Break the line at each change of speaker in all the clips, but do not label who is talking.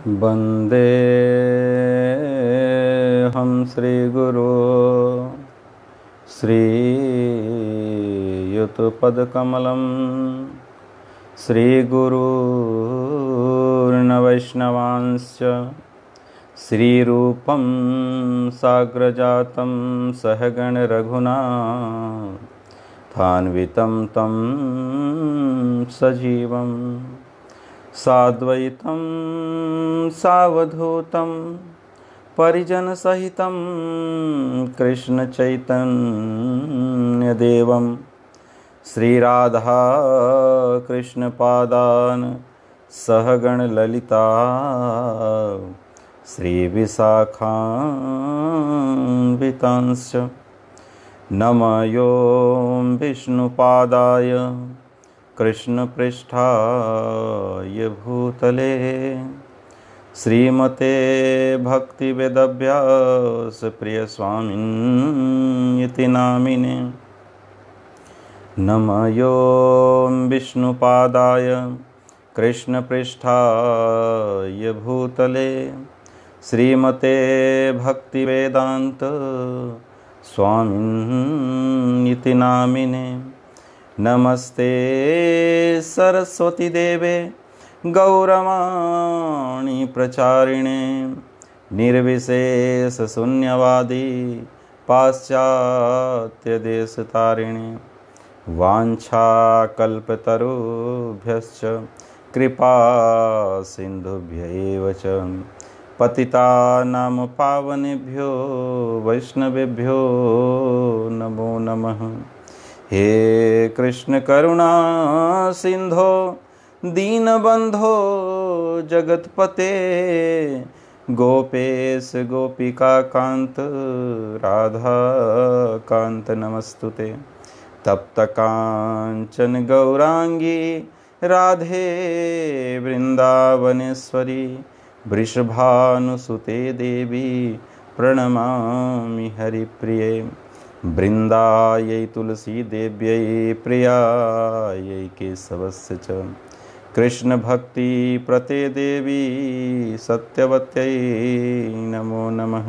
वन्दे हम श्रीगुरो श्रीयुतपदकमलं श्रीगुरुर्नवैष्णवांश्च श्रीरूपं साग्रजातं सहगणरघुनाथान्वितं तं सजीवं साद्वैतं सावधूतं परिजनसहितं कृष्णचैतन्यदेवं श्रीराधा कृष्णपादान् सहगणललिता श्रीविशाखान्वितांश्च नमयो विष्णुपादाय कृष्णपृष्ठाय भूतले श्रीमते भक्तिवेदव्यासप्रियस्वामिन्निति नामिने नमयो विष्णुपादाय कृष्णपृष्ठाय भूतले श्रीमते भक्तिवेदान्त स्वामिन्निति नामिने नमस्ते सरस्वती देवे गौरवाणी प्रचारिणे निर्विशेष शून्यवादी पाश्चात्य देशतारिणे वाञ्छाकल्पतरुभ्यश्च कृपा सिन्धुभ्यैव च पतितानां पावनेभ्यो वैष्णवेभ्यो नमो नमः। हे कृष्ण करुणा सिंधो दीनबंधो जगतपते गोपेश गोपिका कांत राधा कांत नमस्तुते। तप्त कांचन गौरांगी राधे वृंदावनेश्वरी वृषभानुसुते देवी प्रणमामि हरिप्रिये। वृंदायै तुलसी देव्यै प्रियायै केशवस्य च कृष्ण भक्ति प्रते देवी सत्यवत्यै नमो नमः।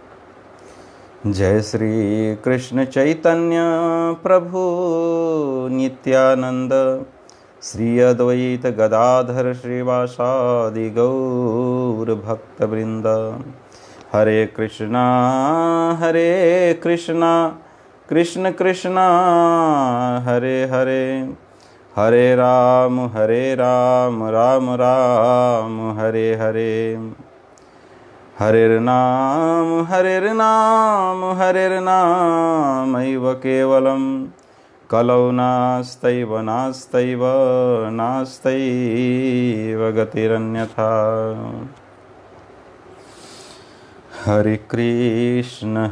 जय श्री कृष्ण चैतन्य प्रभु नित्यानंद श्री अद्वैत गदाधर श्रीवासादि गौर भक्तवृंद। हरे कृष्णा कृष्ण कृष्णा हरे हरे हरे राम राम राम हरे हरे। हरे नाम एव केवलं कलौ नास्तैव नास्तैव गतिरन्यथा। हरे कृष्ण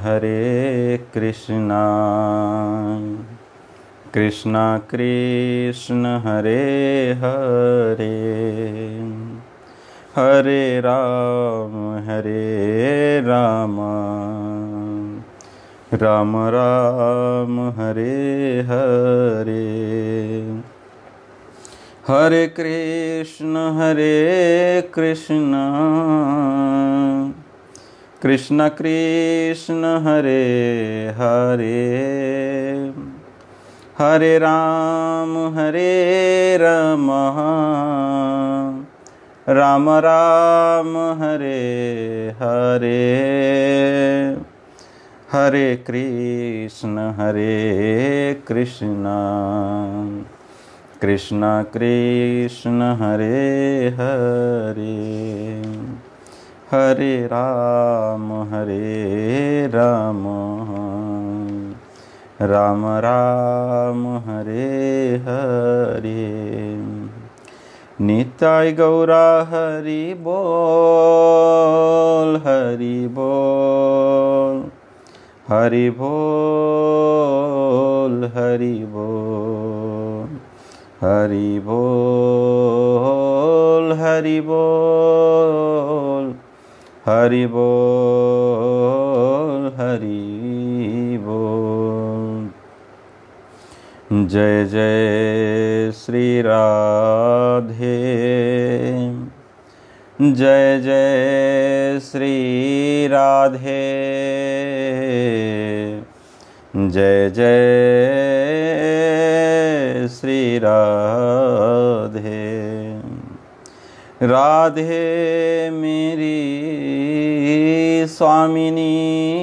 कृष्ण कृष्ण हरे हरे हरे राम राम राम हरे हरे। हरे कृष्ण कृष्ण कृष्ण हरे हरे हरे राम राम राम हरे हरे। हरे कृष्ण कृष्ण कृष्ण हरे हरे हरे राम राम राम हरे हरे। निताय गौरा हरि बोल हरि बोल हरि बोल हरि बोल हरि बोल हरि बोल हरि बोल हरि बोल। जय जय श्री राधे जय जय श्री राधे, जय जय श्री राधे। राधे मेरी स्वामिनी,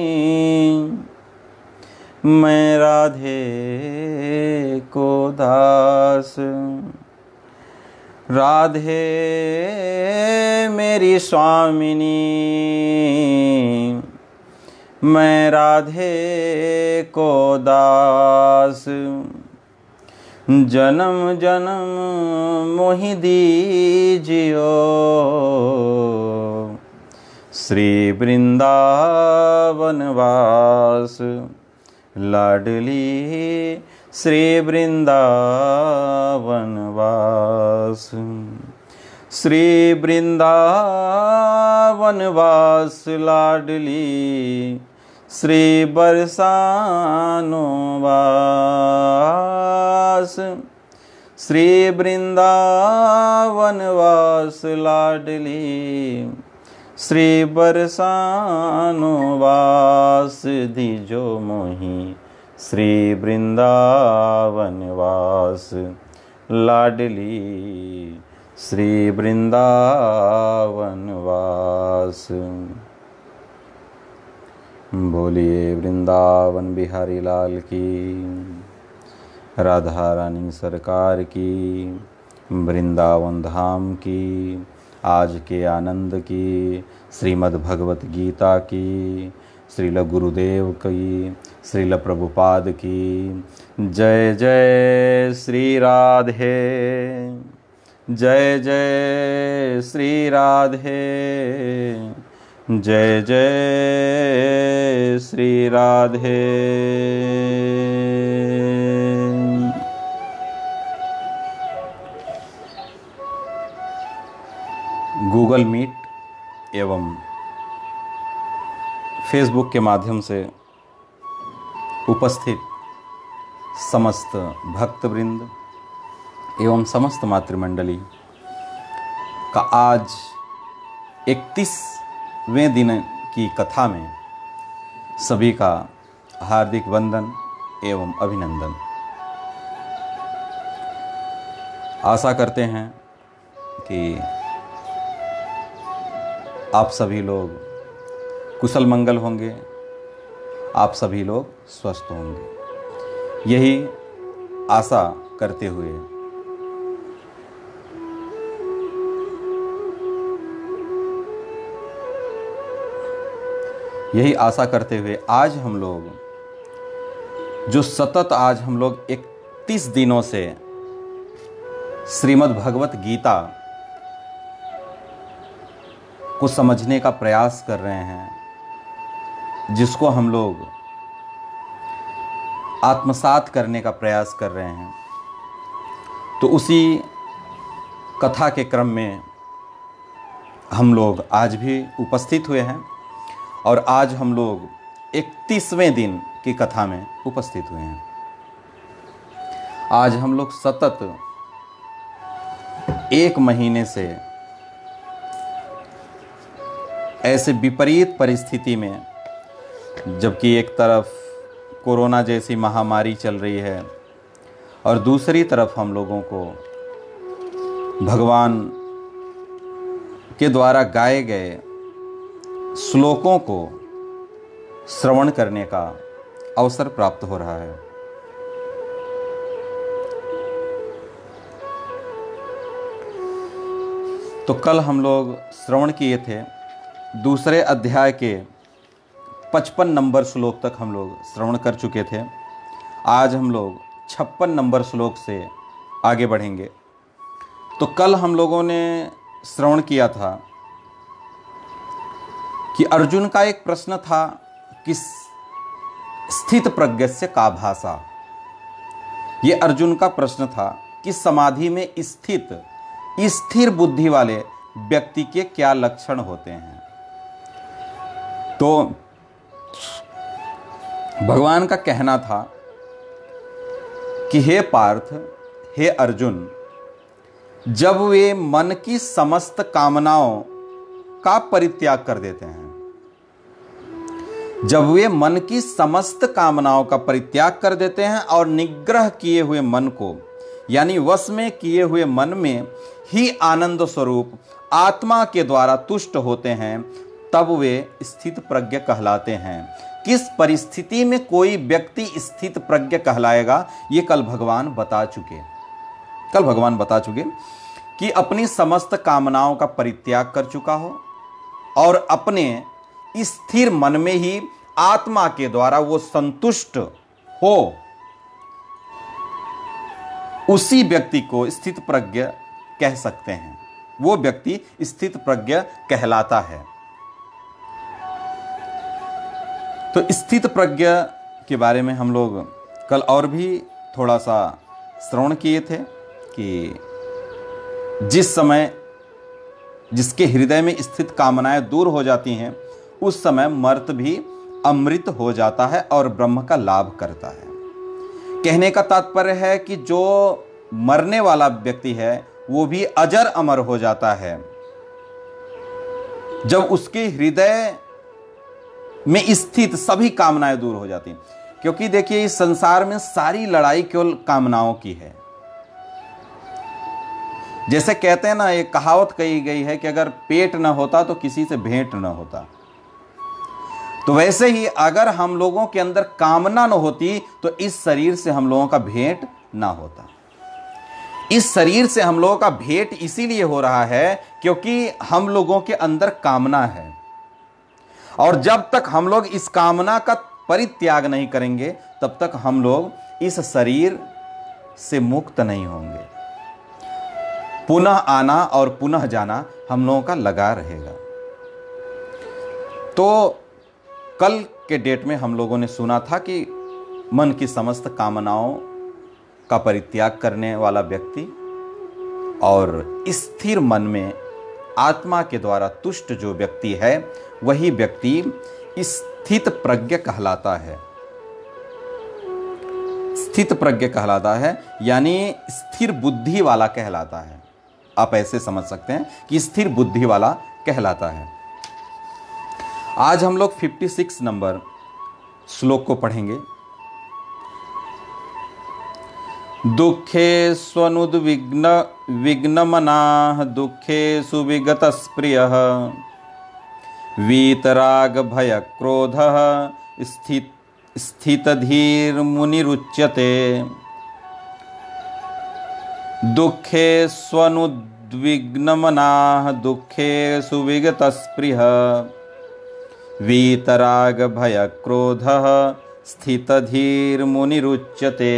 मैं राधे को दास। राधे मेरी स्वामिनी, मैं राधे को दास। जन्म जन्म मोहि दीजियो, श्री वृंदावन वास। लाडली श्री वृंदावन वास, श्री वृंदावन वास। लाडली श्री बरसानो वास, श्री वृंदावन वास। लाडली श्री बरसानो वास। दीजो मोहि श्री वृंदावन वास। लाडली श्री वृंदावन वास। बोलिए वृंदावन बिहारी लाल की, राधा रानी सरकार की, वृंदावन धाम की, आज के आनंद की, श्रीमद् भगवत गीता की, श्रील गुरुदेव की, श्रील प्रभुपाद की। जय जय श्री राधे, जय जय श्री राधे, जय जय श्री राधे। गूगल मीट एवं फेसबुक के माध्यम से उपस्थित समस्त भक्तवृंद एवं समस्त मातृमंडली का आज 31वें दिन की कथा में सभी का हार्दिक वंदन एवं अभिनंदन। आशा करते हैं कि आप सभी लोग कुशल मंगल होंगे, आप सभी लोग स्वस्थ होंगे। यही आशा करते हुए आज हम लोग जो सतत आज हम लोग 31 दिनों से श्रीमद् भगवत गीता को समझने का प्रयास कर रहे हैं, जिसको हम लोग आत्मसात करने का प्रयास कर रहे हैं, तो उसी कथा के क्रम में हम लोग आज भी उपस्थित हुए हैं और आज हम लोग 31वें दिन की कथा में उपस्थित हुए हैं। आज हम लोग सतत 1 महीने से ऐसे विपरीत परिस्थिति में, जबकि एक तरफ कोरोना जैसी महामारी चल रही है और दूसरी तरफ हम लोगों को भगवान के द्वारा गाए गए श्लोकों को श्रवण करने का अवसर प्राप्त हो रहा है। तो कल हम लोग श्रवण किए थे दूसरे अध्याय के 55 नंबर श्लोक तक हम लोग श्रवण कर चुके थे। आज हम लोग 56 नंबर श्लोक से आगे बढ़ेंगे। तो कल हम लोगों ने श्रवण किया था कि अर्जुन का एक प्रश्न था कि स्थित प्रज्ञस्य का भाषा। ये अर्जुन का प्रश्न था कि समाधि में स्थित स्थिर बुद्धि वाले व्यक्ति के क्या लक्षण होते हैं। तो भगवान का कहना था कि हे पार्थ, हे अर्जुन, जब वे मन की समस्त कामनाओं का परित्याग कर देते हैं, जब वे मन की समस्त कामनाओं का परित्याग कर देते हैं और निग्रह किए हुए मन को यानी वश में किए हुए मन में ही आनंद स्वरूप आत्मा के द्वारा तुष्ट होते हैं, तब वे स्थित प्रज्ञ कहलाते हैं। किस परिस्थिति में कोई व्यक्ति स्थित प्रज्ञ कहलाएगा, ये कल भगवान बता चुके कि अपनी समस्त कामनाओं का परित्याग कर चुका हो और अपने स्थिर मन में ही आत्मा के द्वारा वो संतुष्ट हो, उसी व्यक्ति को स्थित प्रज्ञ कह सकते हैं। वो व्यक्ति स्थित प्रज्ञ कहलाता है। तो स्थित प्रज्ञ के बारे में हम लोग कल और भी थोड़ा सा श्रवण किए थे कि जिस समय जिसके हृदय में स्थित कामनाएं दूर हो जाती हैं, उस समय मर्त भी अमृत हो जाता है और ब्रह्म का लाभ करता है। कहने का तात्पर्य है कि जो मरने वाला व्यक्ति है वो भी अजर अमर हो जाता है जब उसके हृदय में स्थित सभी कामनाएं दूर हो जाती हैं। क्योंकि देखिए, इस संसार में सारी लड़ाई केवल कामनाओं की है। जैसे कहते हैं ना, एक कहावत कही गई है कि अगर पेट न होता तो किसी से भेंट न होता। तो वैसे ही अगर हम लोगों के अंदर कामना न होती तो इस शरीर से हम लोगों का भेंट ना होता। इस शरीर से हम लोगों का भेंट इसीलिए हो रहा है क्योंकि हम लोगों के अंदर कामना है, और जब तक हम लोग इस कामना का परित्याग नहीं करेंगे तब तक हम लोग इस शरीर से मुक्त नहीं होंगे। पुनः आना और पुनः जाना हम लोगों का लगा रहेगा। तो कल के डेट में हम लोगों ने सुना था कि मन की समस्त कामनाओं का परित्याग करने वाला व्यक्ति और स्थिर मन में आत्मा के द्वारा तुष्ट जो व्यक्ति है, वही व्यक्ति स्थित प्रज्ञ कहलाता है। स्थित प्रज्ञ कहलाता है यानी स्थिर बुद्धि वाला कहलाता है। आप ऐसे समझ सकते हैं कि स्थिर बुद्धि वाला कहलाता है। आज हम लोग 56 नंबर श्लोक को पढ़ेंगे। दुखे विघ्नमनाः दुःखेषु विगतस्पृहः वीतराग भय क्रोधः स्थितधीर्मुनिरुच्यते। दुःखेष्वनुद्विग्नमनाः दुःखेषु विगतस्पृहः वीतराग भय क्रोधः स्थितधीर्मुनिरुच्यते।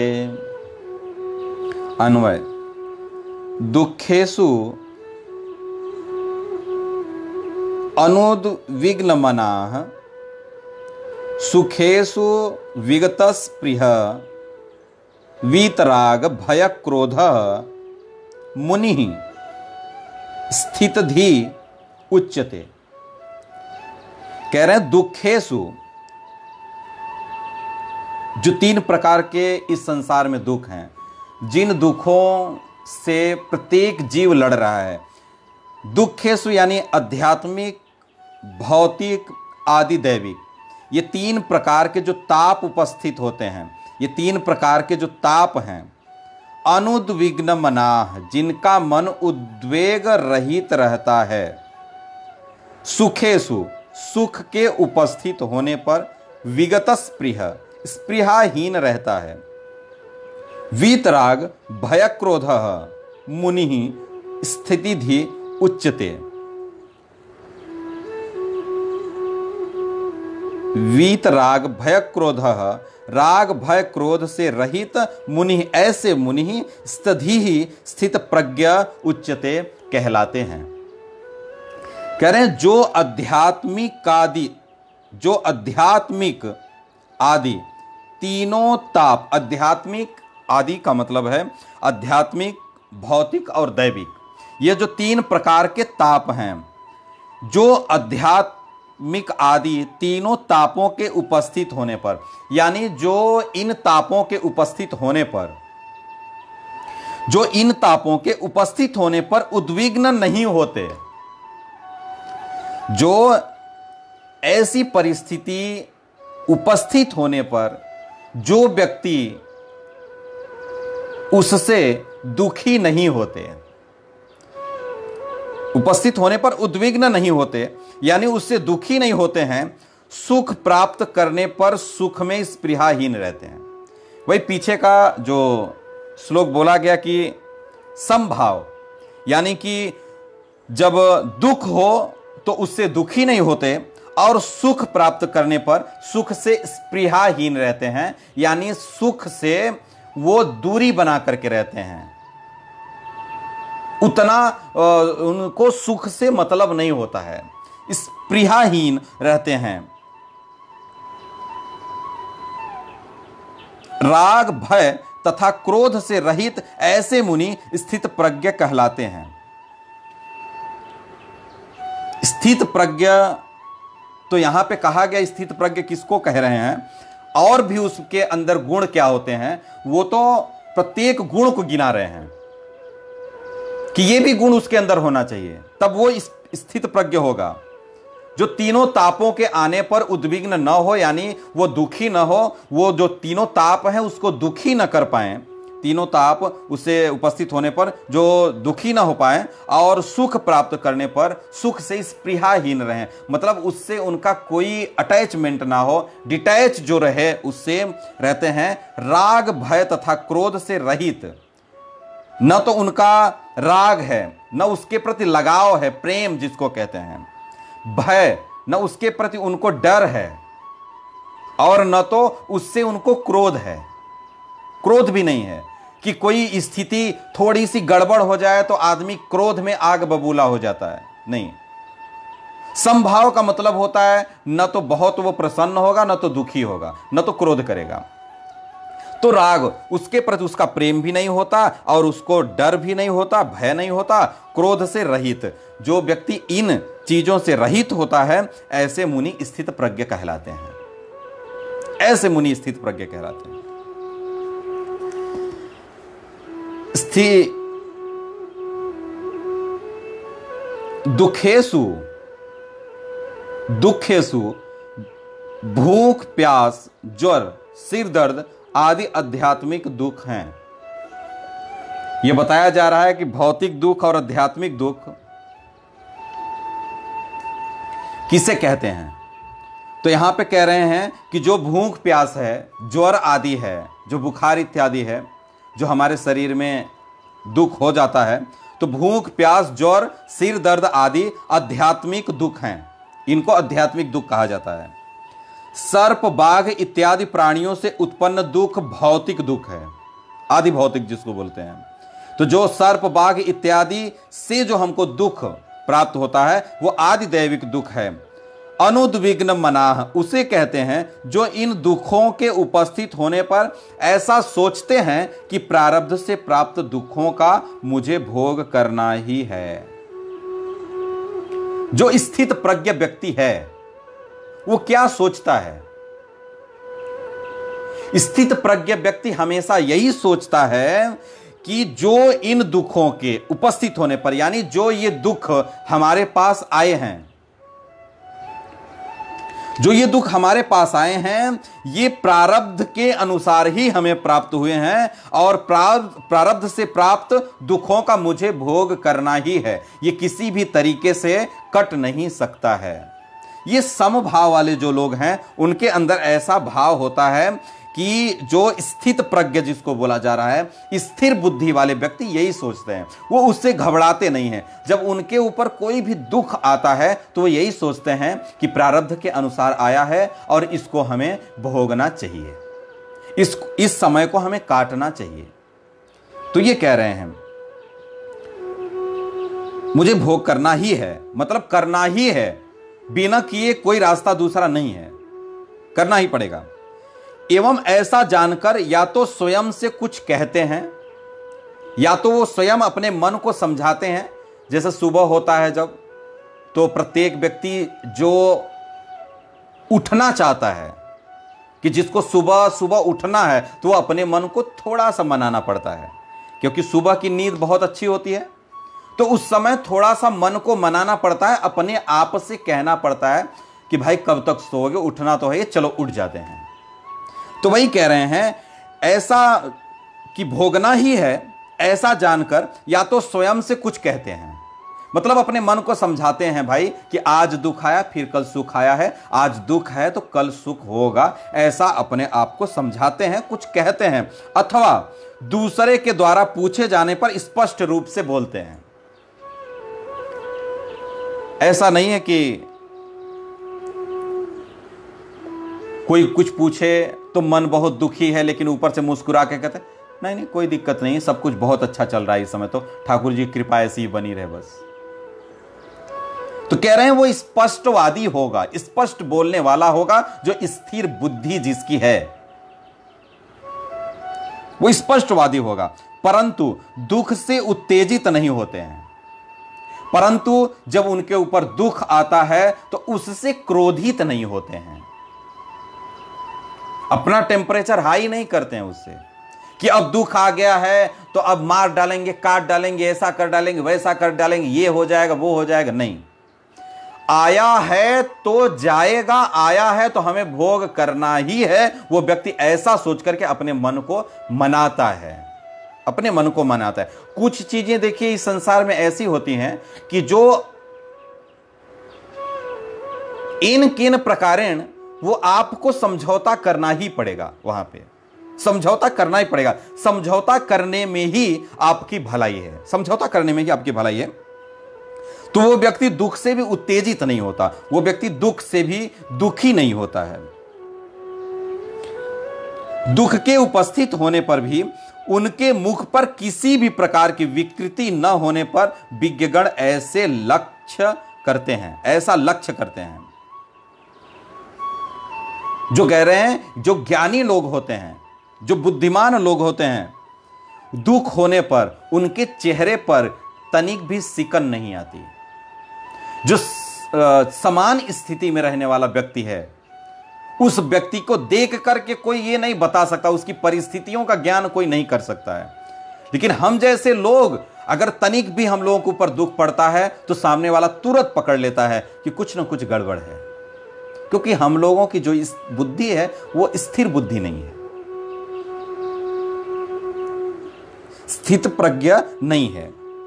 अन्वय: दुःखेषु अनुद्विग्नमनाः सुखेषु विगतस्पृहः वीतराग भय क्रोधः मुनिः स्थितधि उच्यते। कह रहे हैं दुःखेषु, जो 3 प्रकार के इस संसार में दुख हैं, जिन दुखों से प्रत्येक जीव लड़ रहा है। दुःखेषु यानी आध्यात्मिक, भौतिक, आदि दैविक, ये 3 प्रकार के जो ताप उपस्थित होते हैं, ये 3 प्रकार के जो ताप हैं। अनुद्विग्नमनाः, जिनका मन उद्वेग रहित रहता है। सुखेषु, सुख के उपस्थित होने पर विगतस्पृहः, स्पृहाहीन रहता है। वीतराग भयक्रोधः मुनिः स्थितिधि उच्यते। वीतराग भयक्रोधः, राग भय क्रोध से रहित मुनि, ऐसे मुनि स्थितिधि स्थित प्रज्ञ उच्यते कहलाते हैं। कह रहे हैं जो आध्यात्मिक आदि तीनों ताप, आध्यात्मिक आदि का मतलब है आध्यात्मिक, भौतिक और दैविक, ये जो 3 प्रकार के ताप हैं, जो आध्यात्मिक आदि तीनों तापों के उपस्थित होने पर, यानी जो इन तापों के उपस्थित होने पर उद्विग्न नहीं होते, जो ऐसी परिस्थिति उपस्थित होने पर जो व्यक्ति उससे दुखी नहीं होते, उपस्थित होने पर उद्विग्न नहीं होते, यानी उससे दुखी नहीं होते हैं, सुख प्राप्त करने पर सुख में स्पृहाहीन रहते हैं। वही पीछे का जो श्लोक बोला गया कि समभाव, यानी कि जब दुख हो तो उससे दुखी नहीं होते और सुख प्राप्त करने पर सुख से स्पृहाहीन रहते हैं, यानी सुख से वो दूरी बना करके रहते हैं, उतना उनको सुख से मतलब नहीं होता है, स्पृहाहीन रहते हैं। राग भय तथा क्रोध से रहित ऐसे मुनि स्थित प्रज्ञ कहलाते हैं। स्थित प्रज्ञ तो यहां पे कहा गया, स्थित प्रज्ञ किसको कह रहे हैं, और भी उसके अंदर गुण क्या होते हैं वो तो प्रत्येक गुण को गिना रहे हैं कि ये भी गुण उसके अंदर होना चाहिए, तब वो स्थित प्रज्ञ होगा। जो तीनों तापों के आने पर उद्विग्न न हो, यानी वो दुखी न हो, वो जो तीनों ताप हैं उसको दुखी न कर पाए, तीनों ताप उसे उपस्थित होने पर जो दुखी न हो पाए, और सुख प्राप्त करने पर सुख से स्पृहाहीन रहें, मतलब उससे उनका कोई अटैचमेंट ना हो, डिटैच जो रहे उससे रहते हैं। राग भय तथा क्रोध से रहित, न तो उनका राग है, न उसके प्रति लगाव है, प्रेम जिसको कहते हैं, भय न उसके प्रति उनको डर है, और न तो उससे उनको क्रोध है, क्रोध भी नहीं है कि कोई स्थिति थोड़ी सी गड़बड़ हो जाए तो आदमी क्रोध में आग बबूला हो जाता है, नहीं। समभाव का मतलब होता है न तो बहुत वो प्रसन्न होगा, न तो दुखी होगा, न तो क्रोध करेगा। तो राग, उसके प्रति उसका प्रेम भी नहीं होता और उसको डर भी नहीं होता, भय नहीं होता। क्रोध से रहित, जो व्यक्ति इन चीजों से रहित होता है, ऐसे मुनि स्थित प्रज्ञ कहलाते हैं, ऐसे मुनि स्थित प्रज्ञ कहलाते हैं। दुखेषु दुखेषु भूख प्यास ज्वर सिर दर्द आदि आध्यात्मिक दुख हैं। यह बताया जा रहा है कि भौतिक दुख और आध्यात्मिक दुख किसे कहते हैं। तो यहां पे कह रहे हैं कि जो भूख प्यास है, ज्वर आदि है, जो बुखार इत्यादि है, जो हमारे शरीर में दुख हो जाता है, तो भूख प्यास ज्वर सिर दर्द आदि आध्यात्मिक दुख हैं, इनको आध्यात्मिक दुख कहा जाता है। सर्प बाघ इत्यादि प्राणियों से उत्पन्न दुख भौतिक दुख है, आदि भौतिक जिसको बोलते हैं। तो जो सर्प बाघ इत्यादि से जो हमको दुख प्राप्त होता है वो आदि दैविक दुख है। अनुद्विग्न मनाह उसे कहते हैं जो इन दुखों के उपस्थित होने पर ऐसा सोचते हैं कि प्रारब्ध से प्राप्त दुखों का मुझे भोग करना ही है। जो स्थित प्रज्ञ व्यक्ति है वो क्या सोचता है? स्थित प्रज्ञ व्यक्ति हमेशा यही सोचता है कि जो इन दुखों के उपस्थित होने पर, यानी जो ये दुख हमारे पास आए हैं, जो ये दुख हमारे पास आए हैं, ये प्रारब्ध के अनुसार ही हमें प्राप्त हुए हैं और प्रारब्ध से प्राप्त दुखों का मुझे भोग करना ही है, ये किसी भी तरीके से कट नहीं सकता है। ये समभाव वाले जो लोग हैं उनके अंदर ऐसा भाव होता है कि जो स्थित प्रज्ञ जिसको बोला जा रहा है, स्थिर बुद्धि वाले व्यक्ति यही सोचते हैं, वो उससे घबराते नहीं हैं। जब उनके ऊपर कोई भी दुख आता है तो वो यही सोचते हैं कि प्रारब्ध के अनुसार आया है और इसको हमें भोगना चाहिए, इस समय को हमें काटना चाहिए। तो ये कह रहे हैं मुझे भोग करना ही है, मतलब करना ही है, बिना किए कोई रास्ता दूसरा नहीं है, करना ही पड़ेगा। एवं ऐसा जानकर या तो स्वयं से कुछ कहते हैं या तो वो स्वयं अपने मन को समझाते हैं। जैसे सुबह होता है जब, तो प्रत्येक व्यक्ति जो उठना चाहता है कि जिसको सुबह सुबह उठना है, तो वो अपने मन को थोड़ा सा मनाना पड़ता है, क्योंकि सुबह की नींद बहुत अच्छी होती है। तो उस समय थोड़ा सा मन को मनाना पड़ता है, अपने आप से कहना पड़ता है कि भाई कब तक सोओगे, उठना तो है, ये चलो उठ जाते हैं। तो वही कह रहे हैं, ऐसा कि भोगना ही है ऐसा जानकर या तो स्वयं से कुछ कहते हैं, मतलब अपने मन को समझाते हैं भाई कि आज दुख आया फिर कल सुख आया है, आज दुख है तो कल सुख होगा, ऐसा अपने आप को समझाते हैं, कुछ कहते हैं, अथवा दूसरे के द्वारा पूछे जाने पर स्पष्ट रूप से बोलते हैं। ऐसा नहीं है कि कोई कुछ पूछे तो मन बहुत दुखी है लेकिन ऊपर से मुस्कुरा के कहते नहीं नहीं कोई दिक्कत नहीं, सब कुछ बहुत अच्छा चल रहा है इस समय, तो ठाकुर जी की कृपा ऐसी ही बनी रहे बस। तो कह रहे हैं वो स्पष्टवादी होगा, स्पष्ट बोलने वाला होगा, जो स्थिर बुद्धि जिसकी है वो स्पष्टवादी होगा, परंतु दुख से उत्तेजित नहीं होते हैं। परंतु जब उनके ऊपर दुख आता है तो उससे क्रोधित नहीं होते हैं, अपना टेम्परेचर हाई नहीं करते हैं उससे कि अब दुख आ गया है तो अब मार डालेंगे, काट डालेंगे, ऐसा कर डालेंगे, वैसा कर डालेंगे, ये हो जाएगा, वो हो जाएगा। नहीं, आया है तो जाएगा, आया है तो हमें भोग करना ही है, वो व्यक्ति ऐसा सोच करके अपने मन को मनाता है, अपने मन को मनाता है। कुछ चीजें देखिए इस संसार में ऐसी होती हैं कि जो इन किन प्रकारेण वो आपको समझौता करना ही पड़ेगा, वहां पे समझौता करना ही पड़ेगा। समझौता करने में ही आपकी भलाई है, समझौता करने में ही आपकी भलाई है। तो वो व्यक्ति दुख से भी उत्तेजित नहीं होता, वो व्यक्ति दुख से भी दुखी नहीं होता है। दुख के उपस्थित होने पर भी उनके मुख पर किसी भी प्रकार की विकृति न होने पर विज्ञगण ऐसे लक्ष्य करते हैं, ऐसा लक्ष्य करते हैं। जो कह रहे हैं, जो ज्ञानी लोग होते हैं, जो बुद्धिमान लोग होते हैं, दुख होने पर उनके चेहरे पर तनिक भी सिकन नहीं आती। जो समान स्थिति में रहने वाला व्यक्ति है, उस व्यक्ति को देख करके कोई ये नहीं बता सकता, उसकी परिस्थितियों का ज्ञान कोई नहीं कर सकता है। लेकिन हम जैसे लोग, अगर तनिक भी हम लोगों के ऊपर दुख पड़ता है तो सामने वाला तुरंत पकड़ लेता है कि कुछ ना कुछ गड़बड़ है, क्योंकि हम लोगों की जो इस बुद्धि है वो स्थिर बुद्धि नहीं है, स्थित प्रज्ञ नहीं है।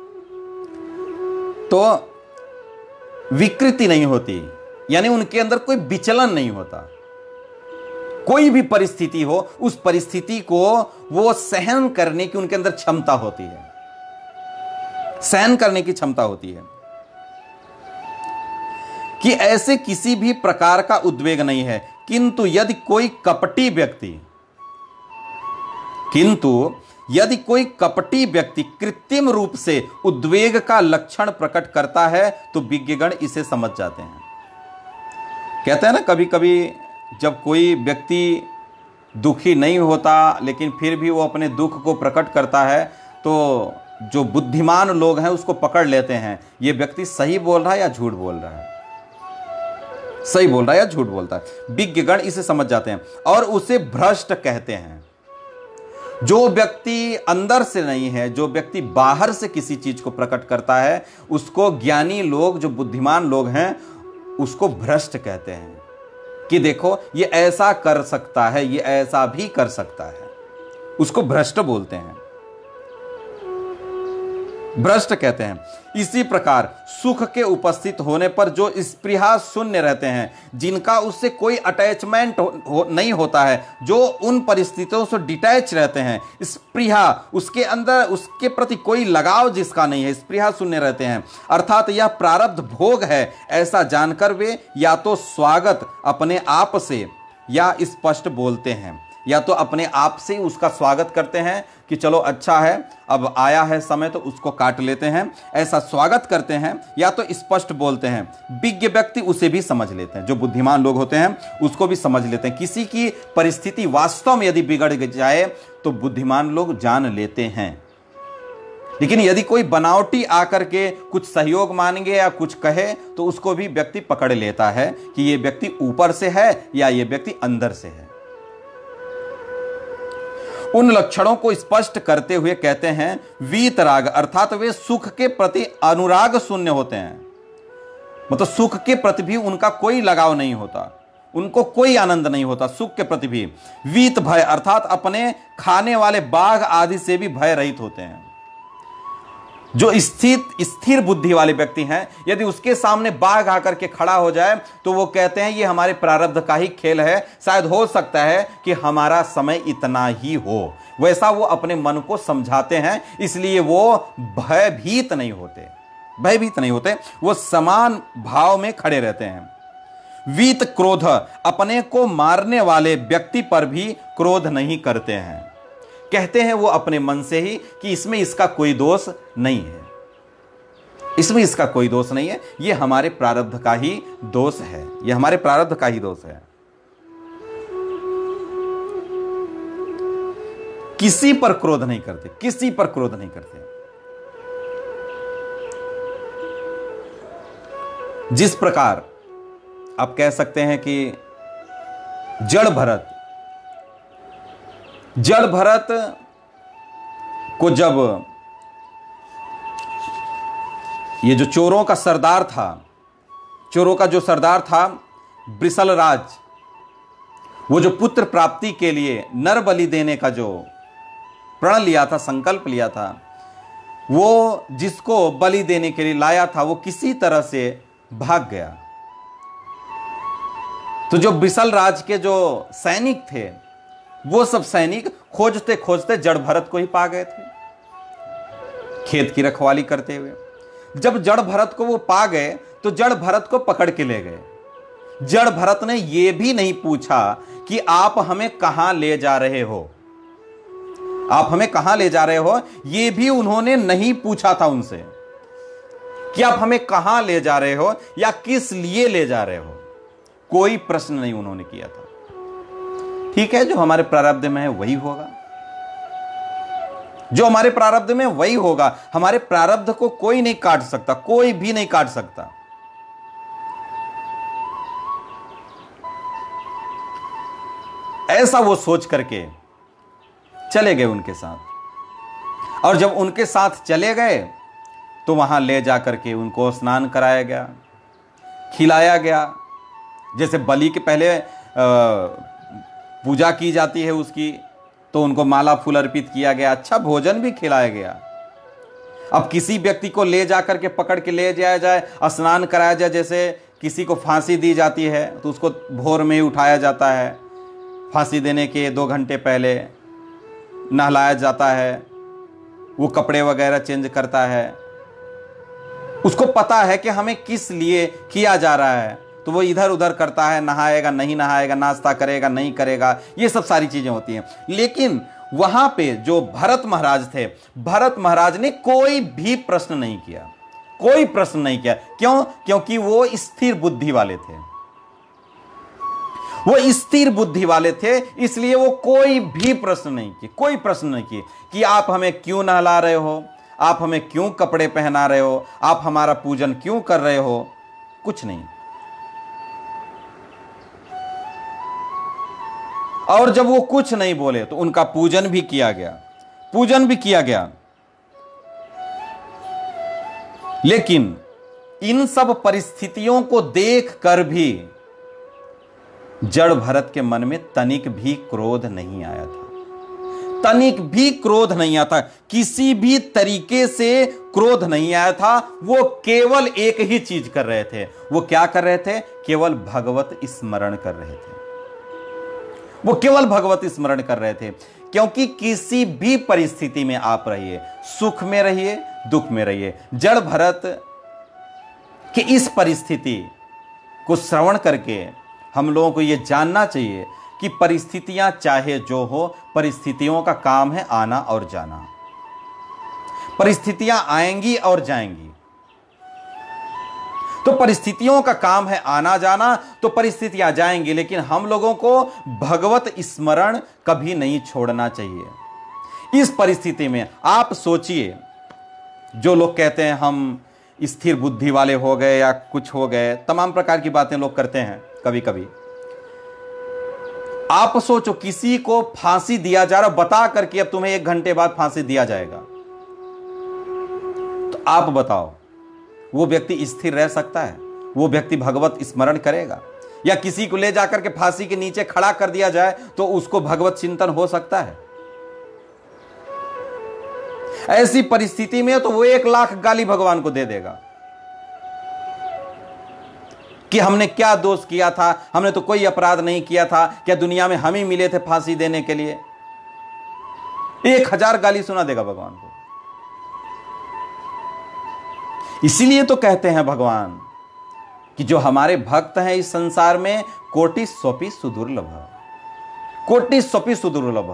तो विकृति नहीं होती, यानी उनके अंदर कोई विचलन नहीं होता। कोई भी परिस्थिति हो, उस परिस्थिति को वो सहन करने की उनके अंदर क्षमता होती है, सहन करने की क्षमता होती है कि ऐसे किसी भी प्रकार का उद्वेग नहीं है। किंतु यदि कोई कपटी व्यक्ति कृत्रिम रूप से उद्वेग का लक्षण प्रकट करता है तो विज्ञगण इसे समझ जाते हैं। कहते हैं ना, कभी कभी जब कोई व्यक्ति दुखी नहीं होता लेकिन फिर भी वो अपने दुख को प्रकट करता है, तो जो बुद्धिमान लोग हैं उसको पकड़ लेते हैं, ये व्यक्ति सही बोल रहा है या झूठ बोल रहा है, सही बोल रहा है या झूठ बोलता है। विज्ञगण इसे समझ जाते हैं और उसे भ्रष्ट कहते हैं। जो व्यक्ति अंदर से नहीं है, जो व्यक्ति बाहर से किसी चीज को प्रकट करता है, उसको ज्ञानी लोग, जो बुद्धिमान लोग हैं, उसको भ्रष्ट कहते हैं कि देखो ये ऐसा कर सकता है, ये ऐसा भी कर सकता है, उसको भ्रष्ट बोलते हैं, भ्रष्ट कहते हैं। इसी प्रकार सुख के उपस्थित होने पर जो स्पृहा शून्य रहते हैं, जिनका उससे कोई अटैचमेंट नहीं होता है, जो उन परिस्थितियों से डिटैच रहते हैं, स्पृहा उसके अंदर, उसके प्रति कोई लगाव जिसका नहीं है, स्पृहा शून्य रहते हैं, अर्थात यह प्रारब्ध भोग है ऐसा जानकर वे या तो स्वागत अपने आप से या स्पष्ट बोलते हैं, या तो अपने आप से उसका स्वागत करते हैं कि चलो अच्छा है, अब आया है समय तो उसको काट लेते हैं, ऐसा स्वागत करते हैं, या तो स्पष्ट बोलते हैं। विज्ञ व्यक्ति उसे भी समझ लेते हैं, जो बुद्धिमान लोग होते हैं उसको भी समझ लेते हैं। किसी की परिस्थिति वास्तव में यदि बिगड़ जाए तो बुद्धिमान लोग जान लेते हैं। लेकिन यदि कोई बनावटी आकर के कुछ सहयोग मांगे या कुछ कहे तो उसको भी व्यक्ति पकड़ लेता है कि ये व्यक्ति ऊपर से है या ये व्यक्ति अंदर से है। उन लक्षणों को स्पष्ट करते हुए कहते हैं वीतराग, अर्थात वे सुख के प्रति अनुराग शून्य होते हैं। मतलब सुख के प्रति भी उनका कोई लगाव नहीं होता, उनको कोई आनंद नहीं होता सुख के प्रति भी। वीत भय, अर्थात अपने खाने वाले बाघ आदि से भी भय रहित होते हैं। जो स्थिर बुद्धि वाले व्यक्ति हैं, यदि उसके सामने बाघ आकर के खड़ा हो जाए तो वो कहते हैं ये हमारे प्रारब्ध का ही खेल है, शायद हो सकता है कि हमारा समय इतना ही हो। वैसा वो अपने मन को समझाते हैं, इसलिए वो भयभीत नहीं होते, वो समान भाव में खड़े रहते हैं। वीत क्रोध, अपने को मारने वाले व्यक्ति पर भी क्रोध नहीं करते हैं। कहते हैं वो अपने मन से ही कि इसमें इसका कोई दोष नहीं है, इसमें इसका कोई दोष नहीं है, ये हमारे प्रारब्ध का ही दोष है, ये हमारे प्रारब्ध का ही दोष है। किसी पर क्रोध नहीं करते, किसी पर क्रोध नहीं करते। जिस प्रकार आप कह सकते हैं कि जड़ भरत को जब ये जो चोरों का जो सरदार था बृषलराज, वो जो पुत्र प्राप्ति के लिए नर बलि देने का जो प्रण लिया था, संकल्प लिया था, वो जिसको बलि देने के लिए लाया था वो किसी तरह से भाग गया। तो जो बृषलराज के जो सैनिक थे, वो सब सैनिक खोजते खोजते जड़ भरत को ही पा गए थे, खेत की रखवाली करते हुए। जब जड़ भरत को वो पा गए तो जड़ भरत को पकड़ के ले गए। जड़ भरत ने यह भी नहीं पूछा कि आप हमें कहां ले जा रहे हो, आप हमें कहां ले जा रहे हो, यह भी उन्होंने नहीं पूछा था उनसे कि आप हमें कहां ले जा रहे हो या किस लिए ले जा रहे हो। कोई प्रश्न नहीं उन्होंने किया था। ठीक है, जो हमारे प्रारब्ध में है वही होगा, जो हमारे प्रारब्ध में वही होगा। हमारे प्रारब्ध को कोई नहीं काट सकता, कोई भी नहीं काट सकता। ऐसा वो सोच करके चले गए उनके साथ। और जब उनके साथ चले गए तो वहां ले जाकर के उनको स्नान कराया गया, खिलाया गया। जैसे बलि के पहले पूजा की जाती है उसकी, तो उनको माला फूल अर्पित किया गया, अच्छा भोजन भी खिलाया गया। अब किसी व्यक्ति को ले जाकर के पकड़ के ले जाया जाए, स्नान कराया जाए, जैसे किसी को फांसी दी जाती है तो उसको भोर में ही उठाया जाता है, फांसी देने के 2 घंटे पहले नहलाया जाता है, वो कपड़े वगैरह चेंज करता है, उसको पता है कि हमें किस लिए किया जा रहा है, तो वो इधर उधर करता है, नहाएगा नहीं नहाएगा, नाश्ता करेगा नहीं करेगा, ये सब सारी चीजें होती हैं। लेकिन वहां पे जो भरत महाराज थे, भरत महाराज ने कोई भी प्रश्न नहीं किया, कोई प्रश्न नहीं किया। क्यों? क्योंकि वो स्थिर बुद्धि वाले थे, वो स्थिर बुद्धि वाले थे, इसलिए वो कोई भी प्रश्न नहीं किए, कोई प्रश्न नहीं किए कि आप हमें क्यों नहला रहे हो, आप हमें क्यों कपड़े पहना रहे हो, आप हमारा पूजन क्यों कर रहे हो, कुछ नहीं। और जब वो कुछ नहीं बोले तो उनका पूजन भी किया गया, पूजन भी किया गया। लेकिन इन सब परिस्थितियों को देखकर भी जड़ भरत के मन में तनिक भी क्रोध नहीं आया था, तनिक भी क्रोध नहीं आया था, किसी भी तरीके से क्रोध नहीं आया था। वो केवल एक ही चीज कर रहे थे। वो क्या कर रहे थे? केवल भगवत स्मरण कर रहे थे, वो केवल भगवत स्मरण कर रहे थे। क्योंकि किसी भी परिस्थिति में आप रहिए, सुख में रहिए, दुख में रहिए, जड़ भरत कि इस परिस्थिति को श्रवण करके हम लोगों को यह जानना चाहिए कि परिस्थितियां चाहे जो हो, परिस्थितियों का काम है आना और जाना। परिस्थितियां आएंगी और जाएंगी, तो परिस्थितियों का काम है आना जाना, तो परिस्थितियां जाएंगी, लेकिन हम लोगों को भगवत स्मरण कभी नहीं छोड़ना चाहिए। इस परिस्थिति में आप सोचिए, जो लोग कहते हैं हम स्थिर बुद्धि वाले हो गए या कुछ हो गए, तमाम प्रकार की बातें लोग करते हैं कभी कभी। आप सोचो, किसी को फांसी दिया जा रहा, बता करके अब तुम्हें 1 घंटे बाद फांसी दिया जाएगा, तो आप बताओ वो व्यक्ति स्थिर रह सकता है? वो व्यक्ति भगवत स्मरण करेगा? या किसी को ले जाकर के फांसी के नीचे खड़ा कर दिया जाए तो उसको भगवत चिंतन हो सकता है? ऐसी परिस्थिति में तो वो 1 लाख गाली भगवान को दे देगा कि हमने क्या दोष किया था, हमने तो कोई अपराध नहीं किया था, क्या दुनिया में हम ही मिले थे फांसी देने के लिए? 1000 गाली सुना देगा भगवान को। इसीलिए तो कहते हैं भगवान कि जो हमारे भक्त हैं इस संसार में कोटि स्वपि सुदुर्लभ, कोटि स्वपि सुदुर्लभ।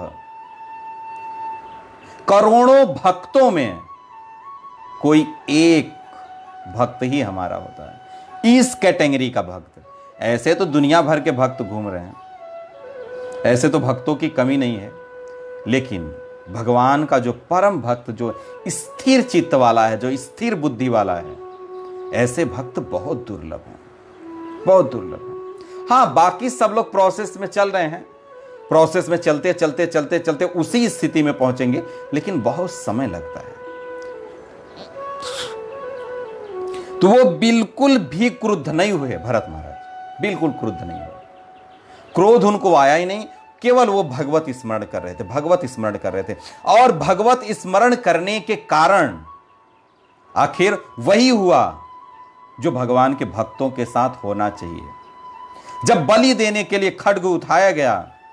करोड़ों भक्तों में कोई एक भक्त ही हमारा होता है, इस कैटेगरी का भक्त। ऐसे तो दुनिया भर के भक्त घूम रहे हैं, ऐसे तो भक्तों की कमी नहीं है, लेकिन भगवान का जो परम भक्त, जो स्थिर चित्त वाला है, जो स्थिर बुद्धि वाला है, ऐसे भक्त बहुत दुर्लभ हैं, बहुत दुर्लभ हैं। हाँ, बाकी सब लोग प्रोसेस में चल रहे हैं, प्रोसेस में चलते चलते चलते चलते उसी स्थिति में पहुंचेंगे, लेकिन बहुत समय लगता है। तो वो बिल्कुल भी क्रुद्ध नहीं हुए भरत महाराज, बिल्कुल क्रुद्ध नहीं हुए, क्रोध उनको आया ही नहीं, केवल वो भगवत स्मरण कर रहे थे, भगवत स्मरण कर रहे थे। और भगवत स्मरण करने के कारण आखिर वही हुआ जो भगवान के भक्तों के साथ होना चाहिए। जब बलि देने के लिए खड्ग उठाया गया,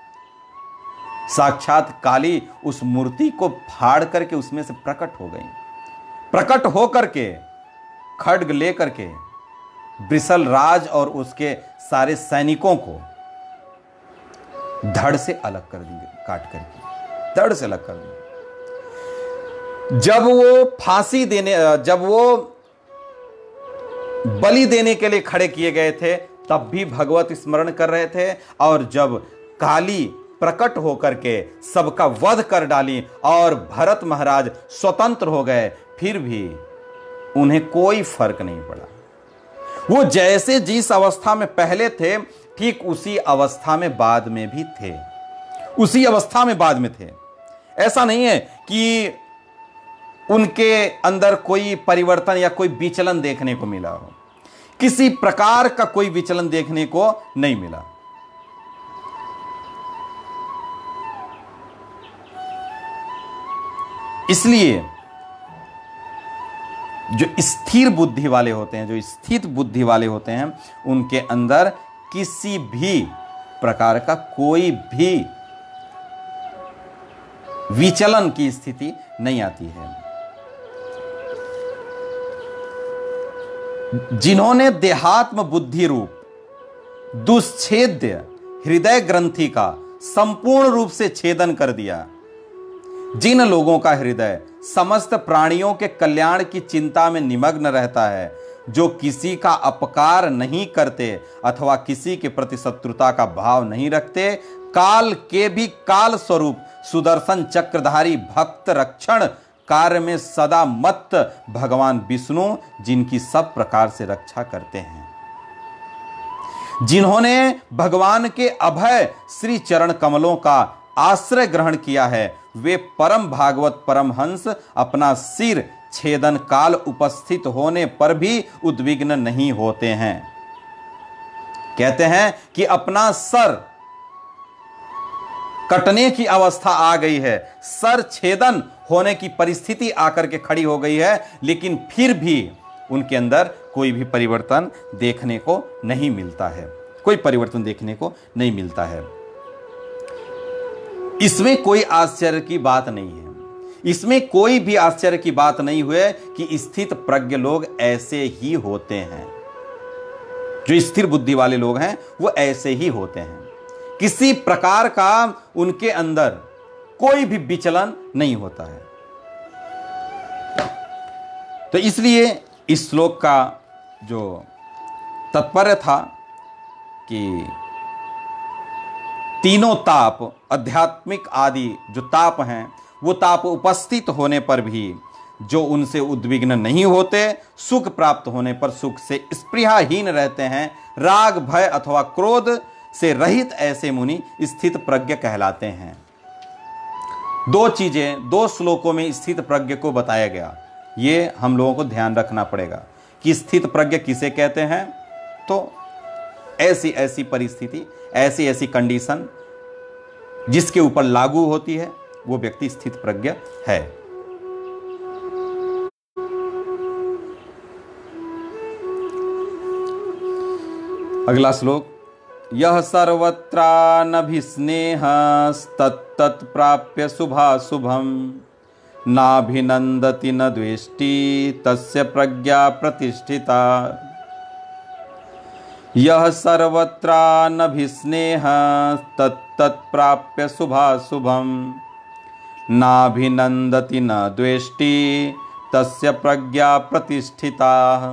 साक्षात काली उस मूर्ति को फाड़ करके उसमें से प्रकट हो गई, प्रकट होकर के खड्ग लेकर के वृषल राज और उसके सारे सैनिकों को धड़ से अलग कर दी, काट करके धड़ से अलग कर दी। जब वो फांसी देने, जब वो बलि देने के लिए खड़े किए गए थे, तब भी भगवत स्मरण कर रहे थे। और जब काली प्रकट होकर के सबका वध कर डाली और भरत महाराज स्वतंत्र हो गए, फिर भी उन्हें कोई फर्क नहीं पड़ा। वो जैसे जिस अवस्था में पहले थे, ठीक उसी अवस्था में बाद में भी थे, उसी अवस्था में बाद में थे। ऐसा नहीं है कि उनके अंदर कोई परिवर्तन या कोई विचलन देखने को मिला हो, किसी प्रकार का कोई विचलन देखने को नहीं मिला। इसलिए जो स्थिर बुद्धि वाले होते हैं, जो स्थित बुद्धि वाले होते हैं, उनके अंदर किसी भी प्रकार का कोई भी विचलन की स्थिति नहीं आती है। जिन्होंने देहात्म बुद्धि रूप दुश्छेद्य हृदय ग्रंथि का संपूर्ण रूप से छेदन कर दिया, जिन लोगों का हृदय समस्त प्राणियों के कल्याण की चिंता में निमग्न रहता है, जो किसी का अपकार नहीं करते अथवा किसी के प्रति शत्रुता का भाव नहीं रखते, काल के भी काल स्वरूप सुदर्शन चक्रधारी भक्त रक्षण कार्य में सदा मत्त भगवान विष्णु जिनकी सब प्रकार से रक्षा करते हैं, जिन्होंने भगवान के अभय श्री चरण कमलों का आश्रय ग्रहण किया है, वे परम भागवत परमहंस अपना सिर छेदन काल उपस्थित होने पर भी उद्विग्न नहीं होते हैं। कहते हैं कि अपना सर कटने की अवस्था आ गई है, सर छेदन होने की परिस्थिति आकर के खड़ी हो गई है, लेकिन फिर भी उनके अंदर कोई भी परिवर्तन देखने को नहीं मिलता है, कोई परिवर्तन देखने को नहीं मिलता है। इसमें कोई आश्चर्य की बात नहीं है, इसमें कोई भी आश्चर्य की बात नहीं हुए कि स्थित प्रज्ञ लोग ऐसे ही होते हैं। जो स्थिर बुद्धि वाले लोग हैं वो ऐसे ही होते हैं, किसी प्रकार का उनके अंदर कोई भी विचलन नहीं होता है। तो इसलिए इस श्लोक का जो तात्पर्य था कि तीनों ताप, आध्यात्मिक आदि जो ताप हैं, वो ताप उपस्थित होने पर भी जो उनसे उद्विग्न नहीं होते, सुख प्राप्त होने पर सुख से स्पृहाहीन रहते हैं, राग भय अथवा क्रोध से रहित ऐसे मुनि स्थित प्रज्ञ कहलाते हैं। दो चीजें दो श्लोकों में स्थित प्रज्ञ को बताया गया, ये हम लोगों को ध्यान रखना पड़ेगा कि स्थित प्रज्ञ किसे कहते हैं। तो ऐसी ऐसी परिस्थिति, ऐसी ऐसी कंडीशन जिसके ऊपर लागू होती है, वो व्यक्ति स्थित प्रज्ञ है। अगला श्लोक, यह सर्वत्रानभिस्नेहस्तत्तत् प्राप्य शुभाशुभम् नाभिनन्दति न द्वेष्टि तस्य प्रज्ञा प्रतिष्ठिता। यह सर्वत्रानभिस्नेहस्तत्तत् प्राप्य शुभाशुभम् नाभिनन्दति न द्वेष्टि तस्य प्रज्ञा प्रतिष्ठिता।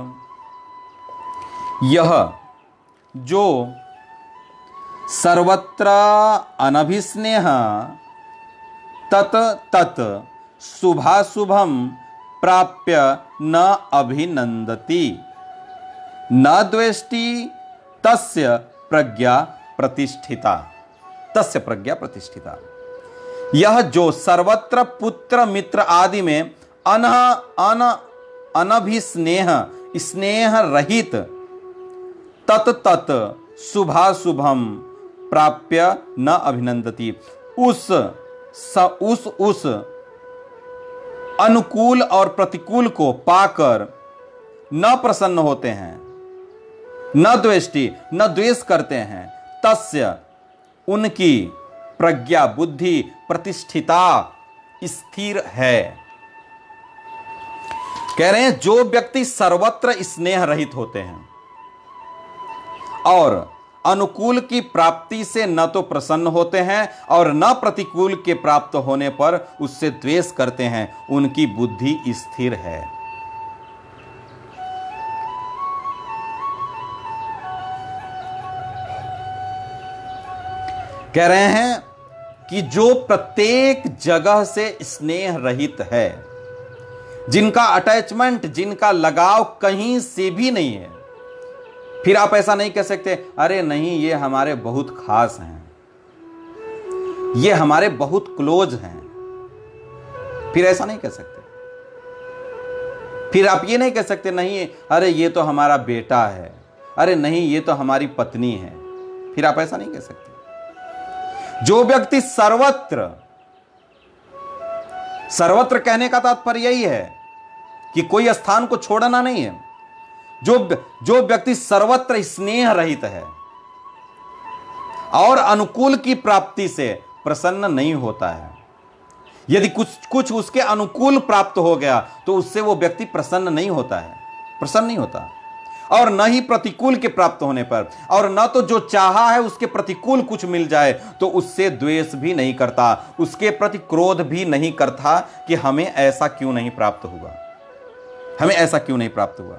यह जो सर्वत्र अनभिस्नेह तत् तत् शुभाशुभम प्राप्य न अभिनंदति न द्वेष्टि तस्य प्रज्ञा प्रतिष्ठिता। तस्य प्रज्ञा प्रतिष्ठिता। यह जो सर्वत्र पुत्र मित्र आदि में अनभिस्नेह स्नेह रहित तत् तत् शुभाशुभम प्राप्य न अभिनंदति, उस अनुकूल और प्रतिकूल को पाकर न प्रसन्न होते हैं, न द्वेष्टि न द्वेष करते हैं, तस्य उनकी प्रज्ञा बुद्धि प्रतिष्ठिता स्थिर है। कह रहे हैं जो व्यक्ति सर्वत्र स्नेह रहित होते हैं और अनुकूल की प्राप्ति से न तो प्रसन्न होते हैं और न प्रतिकूल के प्राप्त होने पर उससे द्वेष करते हैं, उनकी बुद्धि स्थिर है। कह रहे हैं कि जो प्रत्येक जगह से स्नेह रहित है, जिनका अटैचमेंट, जिनका लगाव कहीं से भी नहीं है, फिर आप ऐसा नहीं कह सकते अरे नहीं ये हमारे बहुत खास हैं, ये हमारे बहुत क्लोज हैं, फिर ऐसा नहीं कह सकते। फिर आप ये नहीं कह सकते नहीं अरे ये तो हमारा बेटा है, अरे नहीं ये तो हमारी पत्नी है, फिर आप ऐसा नहीं कह सकते। जो व्यक्ति सर्वत्र, सर्वत्र कहने का तात्पर्य यही है कि कोई स्थान को छोड़ना नहीं है। जो व्यक्ति सर्वत्र स्नेह रहित है और अनुकूल की प्राप्ति से प्रसन्न नहीं होता है, यदि कुछ उसके अनुकूल प्राप्त हो गया तो उससे वो व्यक्ति प्रसन्न नहीं होता है, प्रसन्न नहीं होता, और न ही प्रतिकूल के प्राप्त होने पर, और न तो जो चाहा है उसके प्रतिकूल कुछ मिल जाए तो उससे द्वेष भी नहीं करता, उसके प्रति क्रोध भी नहीं करता कि हमें ऐसा क्यों नहीं प्राप्त हुआ, हमें ऐसा क्यों नहीं प्राप्त हुआ,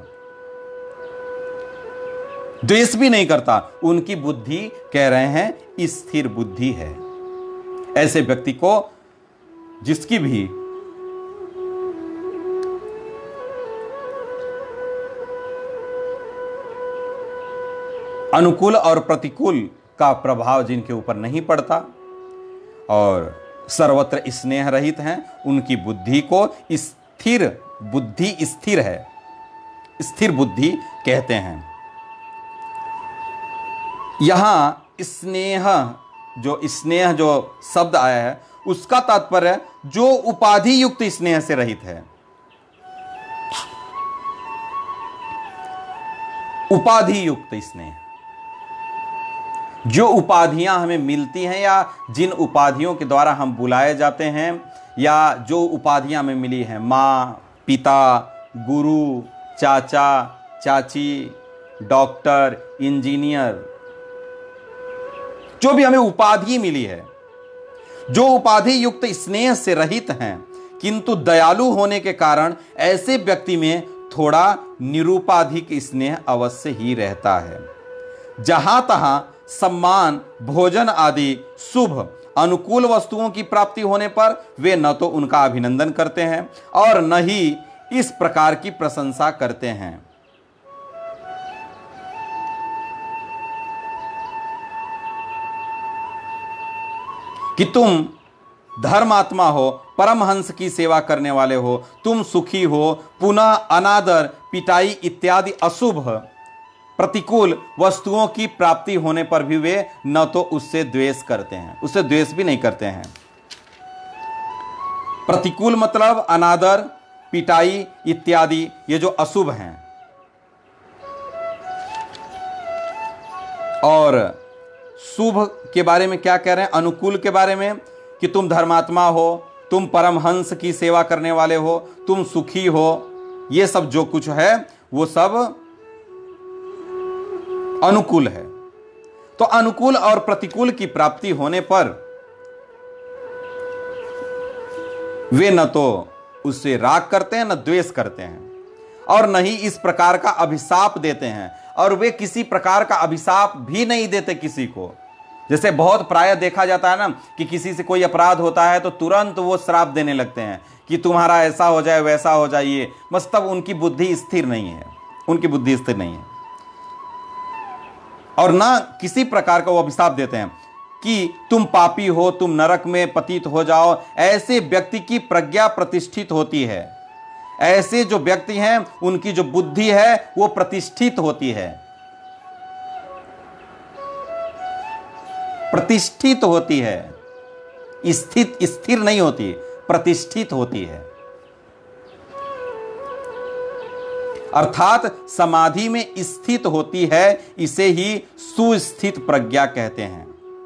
द्वेष भी नहीं करता। उनकी बुद्धि कह रहे हैं स्थिर बुद्धि है। ऐसे व्यक्ति को जिसकी भी अनुकूल और प्रतिकूल का प्रभाव जिनके ऊपर नहीं पड़ता और सर्वत्र स्नेह रहित हैं, उनकी बुद्धि को स्थिर बुद्धि, स्थिर है, स्थिर बुद्धि कहते हैं। यहां स्नेह जो शब्द आया है उसका तात्पर्य जो उपाधि युक्त स्नेह से रहित है। उपाधि युक्त स्नेह, जो उपाधियां हमें मिलती हैं या जिन उपाधियों के द्वारा हम बुलाए जाते हैं, या जो उपाधियां हमें मिली हैं, माँ, पिता, गुरु, चाचा, चाची, डॉक्टर, इंजीनियर, जो भी हमें उपाधि मिली है, जो उपाधि युक्त स्नेह से रहित हैं किंतु दयालु होने के कारण ऐसे व्यक्ति में थोड़ा निरुपाधिक स्नेह अवश्य ही रहता है। जहां तहां सम्मान, भोजन आदि शुभ अनुकूल वस्तुओं की प्राप्ति होने पर वे न तो उनका अभिनंदन करते हैं और न ही इस प्रकार की प्रशंसा करते हैं। कि तुम धर्मात्मा हो, परमहंस की सेवा करने वाले हो, तुम सुखी हो, पुनः अनादर, पिटाई इत्यादि अशुभ प्रतिकूल वस्तुओं की प्राप्ति होने पर भी वे न तो उससे द्वेष करते हैं, उससे द्वेष भी नहीं करते हैं। प्रतिकूल मतलब अनादर, पिटाई इत्यादि, ये जो अशुभ हैं। और शुभ के बारे में क्या कह रहे हैं? अनुकूल के बारे में कि तुम धर्मात्मा हो, तुम परमहंस की सेवा करने वाले हो, तुम सुखी हो, ये सब जो कुछ है वो सब अनुकूल है। तो अनुकूल और प्रतिकूल की प्राप्ति होने पर वे न तो उससे राग करते हैं, न द्वेष करते हैं, और न ही इस प्रकार का अभिशाप देते हैं। और वे किसी प्रकार का अभिशाप भी नहीं देते किसी को। जैसे बहुत प्राय देखा जाता है ना कि किसी से कोई अपराध होता है तो तुरंत वो श्राप देने लगते हैं कि तुम्हारा ऐसा हो जाए, वैसा हो जाए, ये बस। तब उनकी बुद्धि स्थिर नहीं है, उनकी बुद्धि स्थिर नहीं है। और ना किसी प्रकार का वो अभिशाप देते हैं कि तुम पापी हो, तुम नरक में पतित हो जाओ। ऐसे व्यक्ति की प्रज्ञा प्रतिष्ठित होती है। ऐसे जो व्यक्ति हैं उनकी जो बुद्धि है वो प्रतिष्ठित होती है, प्रतिष्ठित होती है, स्थिर नहीं होती, प्रतिष्ठित होती है। अर्थात समाधि में स्थित होती है। इसे ही सुस्थित प्रज्ञा कहते हैं।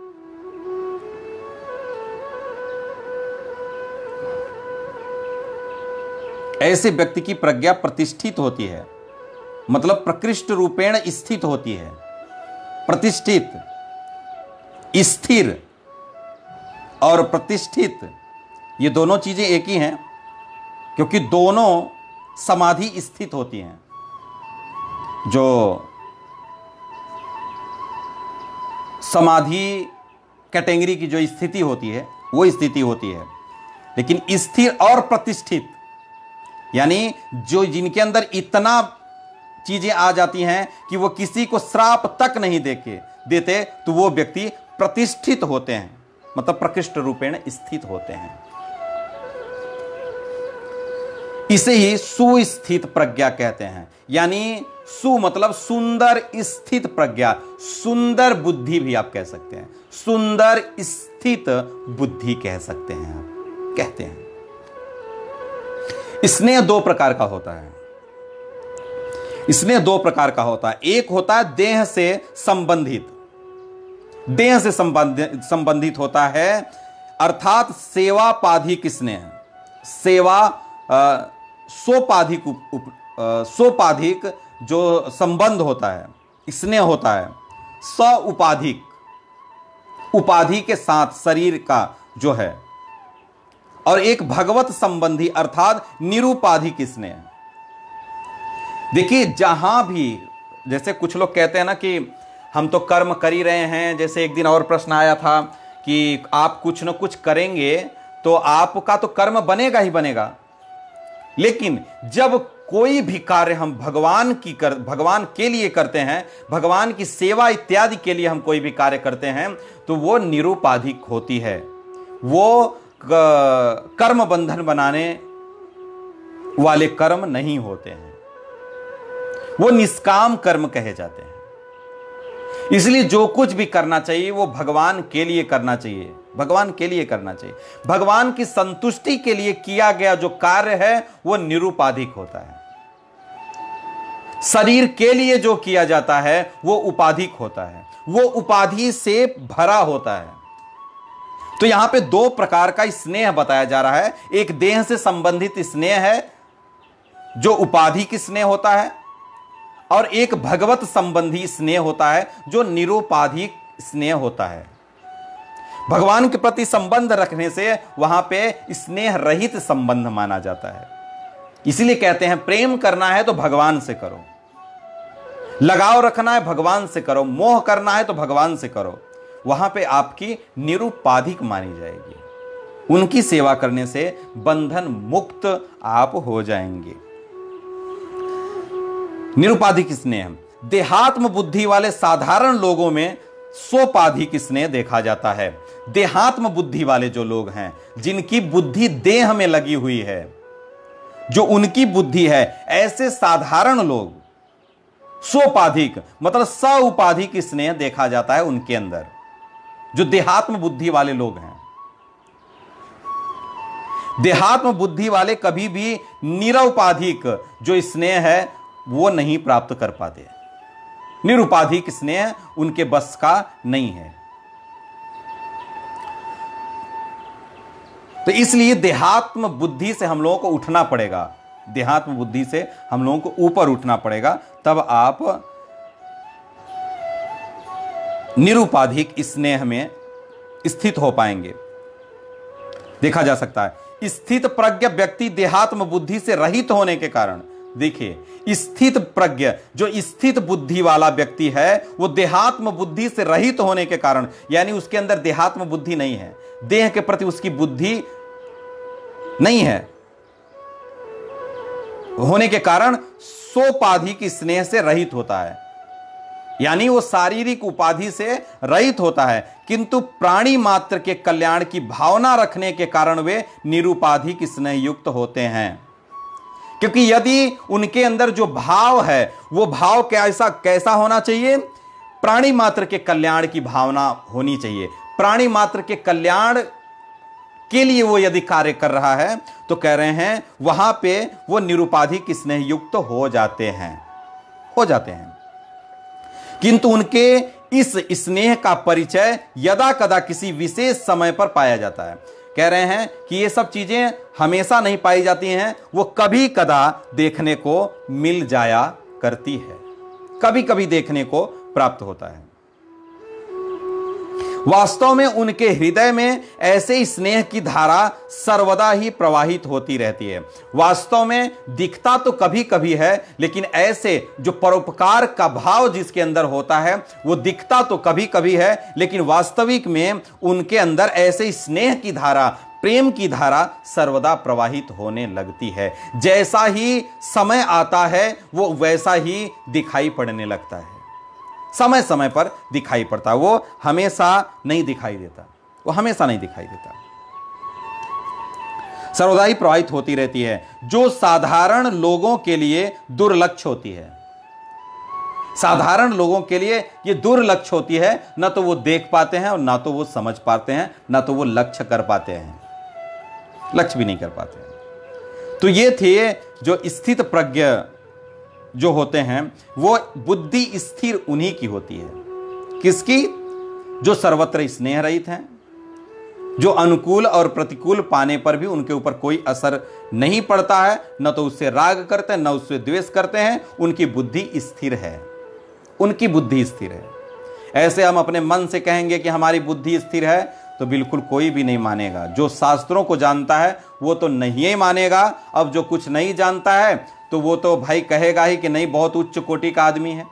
ऐसे व्यक्ति की प्रज्ञा प्रतिष्ठित होती है, मतलब प्रकृष्ट रूपेण स्थित होती है। प्रतिष्ठित, स्थिर और प्रतिष्ठित, ये दोनों चीजें एक ही हैं, क्योंकि दोनों समाधि स्थित होती हैं। जो समाधि कैटेगरी की जो स्थिति होती है वो स्थिति होती है। लेकिन स्थिर और प्रतिष्ठित यानी जो जिनके अंदर इतना चीजें आ जाती हैं कि वो किसी को श्राप तक नहीं देते, तो वो व्यक्ति प्रतिष्ठित होते हैं, मतलब प्रकृष्ट रूपेण स्थित होते हैं। इसे ही सुस्थित प्रज्ञा कहते हैं। यानी सु मतलब सुंदर, स्थित प्रज्ञा, सुंदर बुद्धि भी आप कह सकते हैं, सुंदर स्थित बुद्धि कह सकते हैं, आप कहते हैं। स्नेह दो प्रकार का होता है। स्नेह दो प्रकार का होता है। एक होता है देह से संबंधित, देह से संबंधित होता है, अर्थात सेवापाधिक स्नेह। सेवा सोपाधिक जो संबंध होता है, स्नेह होता है। स उपाधिक, उपाधि के साथ शरीर का जो है। और एक भगवत संबंधी अर्थात निरुपाधिक स्नेह। देखिए, जहां भी, जैसे कुछ लोग कहते हैं ना कि हम तो कर्म कर ही रहे हैं। जैसे एक दिन और प्रश्न आया था कि आप कुछ न कुछ करेंगे तो आपका तो कर्म बनेगा ही बनेगा। लेकिन जब कोई भी कार्य हम भगवान के लिए करते हैं, भगवान की सेवा इत्यादि के लिए हम कोई भी कार्य करते हैं, तो वो निरुपाधिक होती है। वो कर्म बंधन बनाने वाले कर्म नहीं होते हैं, वो निष्काम कर्म कहे जाते हैं। इसलिए जो कुछ भी करना चाहिए वो भगवान के लिए करना चाहिए, भगवान के लिए करना चाहिए। भगवान की संतुष्टि के लिए किया गया जो कार्य है वो निरुपाधिक होता है। शरीर के लिए जो किया जाता है वो उपाधिक होता है, वो उपाधि से भरा होता है। तो यहां पे दो प्रकार का स्नेह बताया जा रहा है। एक देह से संबंधित स्नेह है जो उपाधिक स्नेह होता है, और एक भगवत संबंधी स्नेह होता है जो निरुपाधिक स्नेह होता है। भगवान के प्रति संबंध रखने से वहां पे स्नेह रहित संबंध माना जाता है। इसीलिए कहते हैं प्रेम करना है तो भगवान से करो, लगाव रखना है भगवान से करो, मोह करना है तो भगवान से करो। वहां पे आपकी निरुपाधिक मानी जाएगी। उनकी सेवा करने से बंधन मुक्त आप हो जाएंगे। निरुपाधिक स्नेह देहात्म बुद्धि वाले साधारण लोगों में सोपाधिक स्नेह देखा जाता है। देहात्म बुद्धि वाले जो लोग हैं, जिनकी बुद्धि देह में लगी हुई है, जो उनकी बुद्धि है, ऐसे साधारण लोग सोपाधिक मतलब सउपाधिक स्नेह देखा जाता है उनके अंदर, जो देहात्म बुद्धि वाले लोग हैं। देहात्म बुद्धि वाले कभी भी निरुपाधिक जो स्नेह है वो नहीं प्राप्त कर पाते। निरुपाधिक स्नेह उनके बस का नहीं है। तो इसलिए देहात्म बुद्धि से हम लोगों को उठना पड़ेगा, देहात्म बुद्धि से हम लोगों को ऊपर उठना पड़ेगा, तब आप निरुपाधिक स्नेह में स्थित हो पाएंगे। देखा जा सकता है स्थित प्रज्ञ व्यक्ति देहात्म बुद्धि से रहित होने के कारण, देखिए स्थित प्रज्ञ जो स्थित बुद्धि वाला व्यक्ति है वो देहात्म बुद्धि से रहित होने के कारण, यानी उसके अंदर देहात्म बुद्धि नहीं है, देह के प्रति उसकी बुद्धि नहीं है, होने के कारण सोपाधिक स्नेह से रहित होता है, यानी वो शारीरिक उपाधि से रहित होता है, किंतु प्राणी मात्र के कल्याण की भावना रखने के कारण वे निरुपाधिक स्नेह युक्त होते हैं। क्योंकि यदि उनके अंदर जो भाव है वो भाव कैसा होना चाहिए, प्राणी मात्र के कल्याण की भावना होनी चाहिए। प्राणी मात्र के कल्याण के लिए वो यदि कार्य कर रहा है तो कह रहे हैं वहां पे वो निरुपाधिक स्नेह युक्त हो जाते हैं। किंतु उनके इस स्नेह का परिचय यदा कदा किसी विशेष समय पर पाया जाता है। कह रहे हैं कि ये सब चीजें हमेशा नहीं पाई जाती हैं, वो कभी कदा देखने को मिल जाया करती है, कभी कभी देखने को प्राप्त होता है। वास्तव में उनके हृदय में ऐसे स्नेह की धारा सर्वदा ही प्रवाहित होती रहती है। वास्तव में दिखता तो कभी कभी है, लेकिन ऐसे जो परोपकार का भाव जिसके अंदर होता है वो दिखता तो कभी कभी है, लेकिन वास्तविक में उनके अंदर ऐसे स्नेह की धारा, प्रेम की धारा सर्वदा प्रवाहित होने लगती है। जैसा ही समय आता है वो वैसा ही दिखाई पड़ने लगता है, समय समय पर दिखाई पड़ता है, वो हमेशा नहीं दिखाई देता, वो हमेशा नहीं दिखाई देता, सर्वदा ही प्रवाहित होती रहती है, जो साधारण लोगों के लिए दुर्लक्ष्य होती है। साधारण लोगों के लिए ये दुर्लक्ष्य होती है, ना तो वो देख पाते हैं और ना तो वो समझ पाते हैं, ना तो वो लक्ष्य कर पाते हैं, लक्ष्य भी नहीं कर पाते हैं। तो ये थे जो स्थित प्रज्ञ जो होते हैं, वो बुद्धि स्थिर उन्हीं की होती है। किसकी? जो सर्वत्र स्नेह रहित हैं, जो अनुकूल और प्रतिकूल पाने पर भी उनके ऊपर कोई असर नहीं पड़ता है, न तो उससे राग करते हैं न उससे द्वेष करते हैं, उनकी बुद्धि स्थिर है, उनकी बुद्धि स्थिर है। ऐसे हम अपने मन से कहेंगे कि हमारी बुद्धि स्थिर है तो बिल्कुल कोई भी नहीं मानेगा। जो शास्त्रों को जानता है वो तो नहीं ही मानेगा। अब जो कुछ नहीं जानता है तो वो तो भाई कहेगा ही कि नहीं बहुत उच्च कोटि का आदमी है,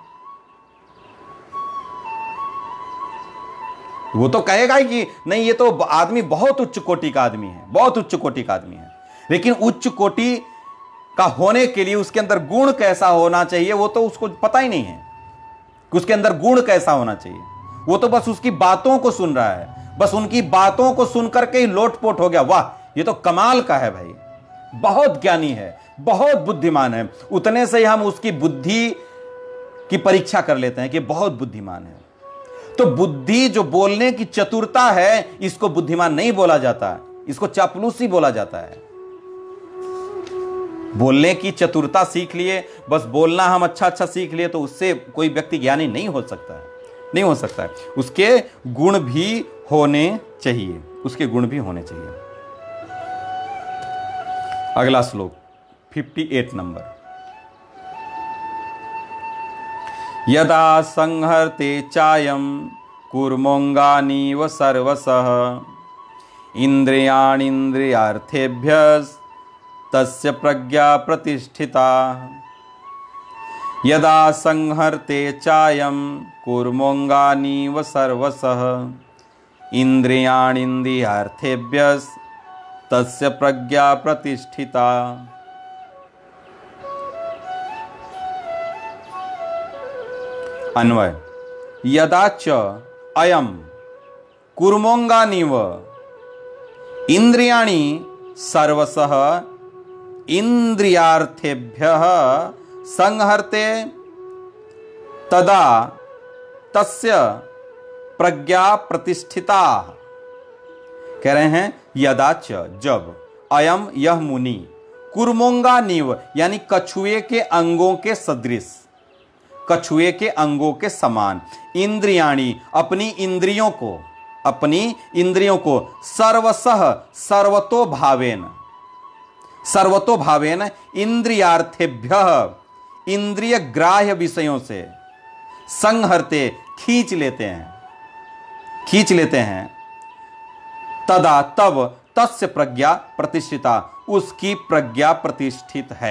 वो तो कहेगा ही कि नहीं ये तो आदमी बहुत उच्च कोटि का आदमी है, बहुत उच्च कोटि का आदमी है। लेकिन उच्च कोटि का होने के लिए उसके अंदर गुण कैसा होना चाहिए वो तो उसको पता ही नहीं है कि उसके अंदर गुण कैसा होना चाहिए। वो तो बस उसकी बातों को सुन रहा है, बस उनकी बातों को सुन करके ही लोटपोट हो गया, वाह ये तो कमाल का है भाई, बहुत ज्ञानी है, बहुत बुद्धिमान है। उतने से ही हम उसकी बुद्धि की परीक्षा कर लेते हैं कि बहुत बुद्धिमान है। तो बुद्धि जो बोलने की चतुरता है, इसको बुद्धिमान नहीं बोला जाता, इसको चापलूसी बोला जाता है। बोलने की चतुरता सीख लिए, बस बोलना हम अच्छा सीख लिए तो उससे कोई व्यक्ति ज्ञानी नहीं हो सकता है, नहीं हो सकता है। उसके गुण भी होने चाहिए, उसके गुण भी होने चाहिए। अगला श्लोक 58 नंबर। यदा संहर्ते चायं कूर्मोऽङ्गानीव सर्वशः इन्द्रियाणीन्द्रियार्थेभ्यस्तस्य प्रज्ञा प्रतिष्ठिता। यदा संहर्ते चायं कूर्मोऽङ्गानीव सर्वशः इन्द्रियाणीन्द्रियार्थेभ्यस्तस्य प्रज्ञा प्रतिष्ठिता। अन्वय। यदा च अयम कुर्मोंगानिव इंद्रियाणि सर्वशः इंद्रियार्थेभ्यः संहर्ते तदा तस्य प्रज्ञा प्रतिष्ठिता। कह रहे हैं यदाच जब अयम यह मुनि कुर्मोंगा नीव यानी कछुए के अंगों के सदृश, कछुए के अंगों के समान, इंद्रियाणी अपनी इंद्रियों को सर्वसह सर्वतो भावेन इंद्रियार्थेभ्य इंद्रिय ग्राह्य विषयों से संहरते खींच लेते हैं तदा तब तस्य प्रज्ञा प्रतिष्ठिता उसकी प्रज्ञा प्रतिष्ठित है।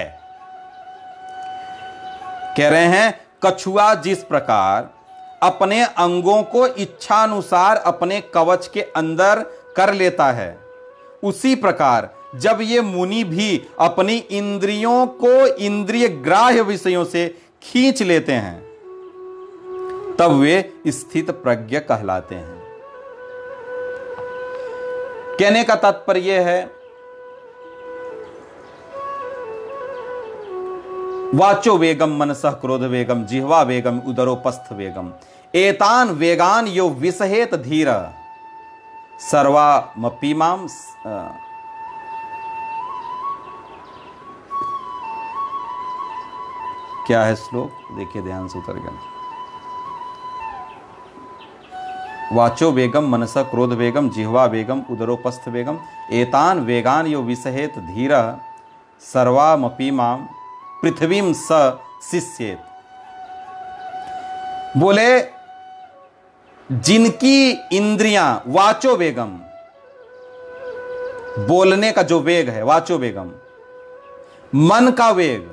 कह रहे हैं कछुआ जिस प्रकार अपने अंगों को इच्छानुसार अपने कवच के अंदर कर लेता है, उसी प्रकार जब ये मुनि भी अपनी इंद्रियों को इंद्रिय ग्राह्य विषयों से खींच लेते हैं तब वे स्थित प्रज्ञ कहलाते हैं। कहने का तात्पर्य है वाचो वेगम मनसः क्रोध वेगम जिह्वा वेगम उदरोपस्थ वेगम एतान वेगान यो विसहेत धीर सर्वामपीमाम। क्या है श्लोक, देखिए ध्यान से उतर गया। वाचो वेगम मनसा क्रोध वेगम जिह्वा वेगम उदरोपस्थ वेगम एतान वेगान यो विसहेत धीरः सर्वामपि मां पृथ्वीं स शिष्येत। बोले जिनकी इंद्रियां वाचो वेगम, बोलने का जो वेग है वाचो वेगम, मन का वेग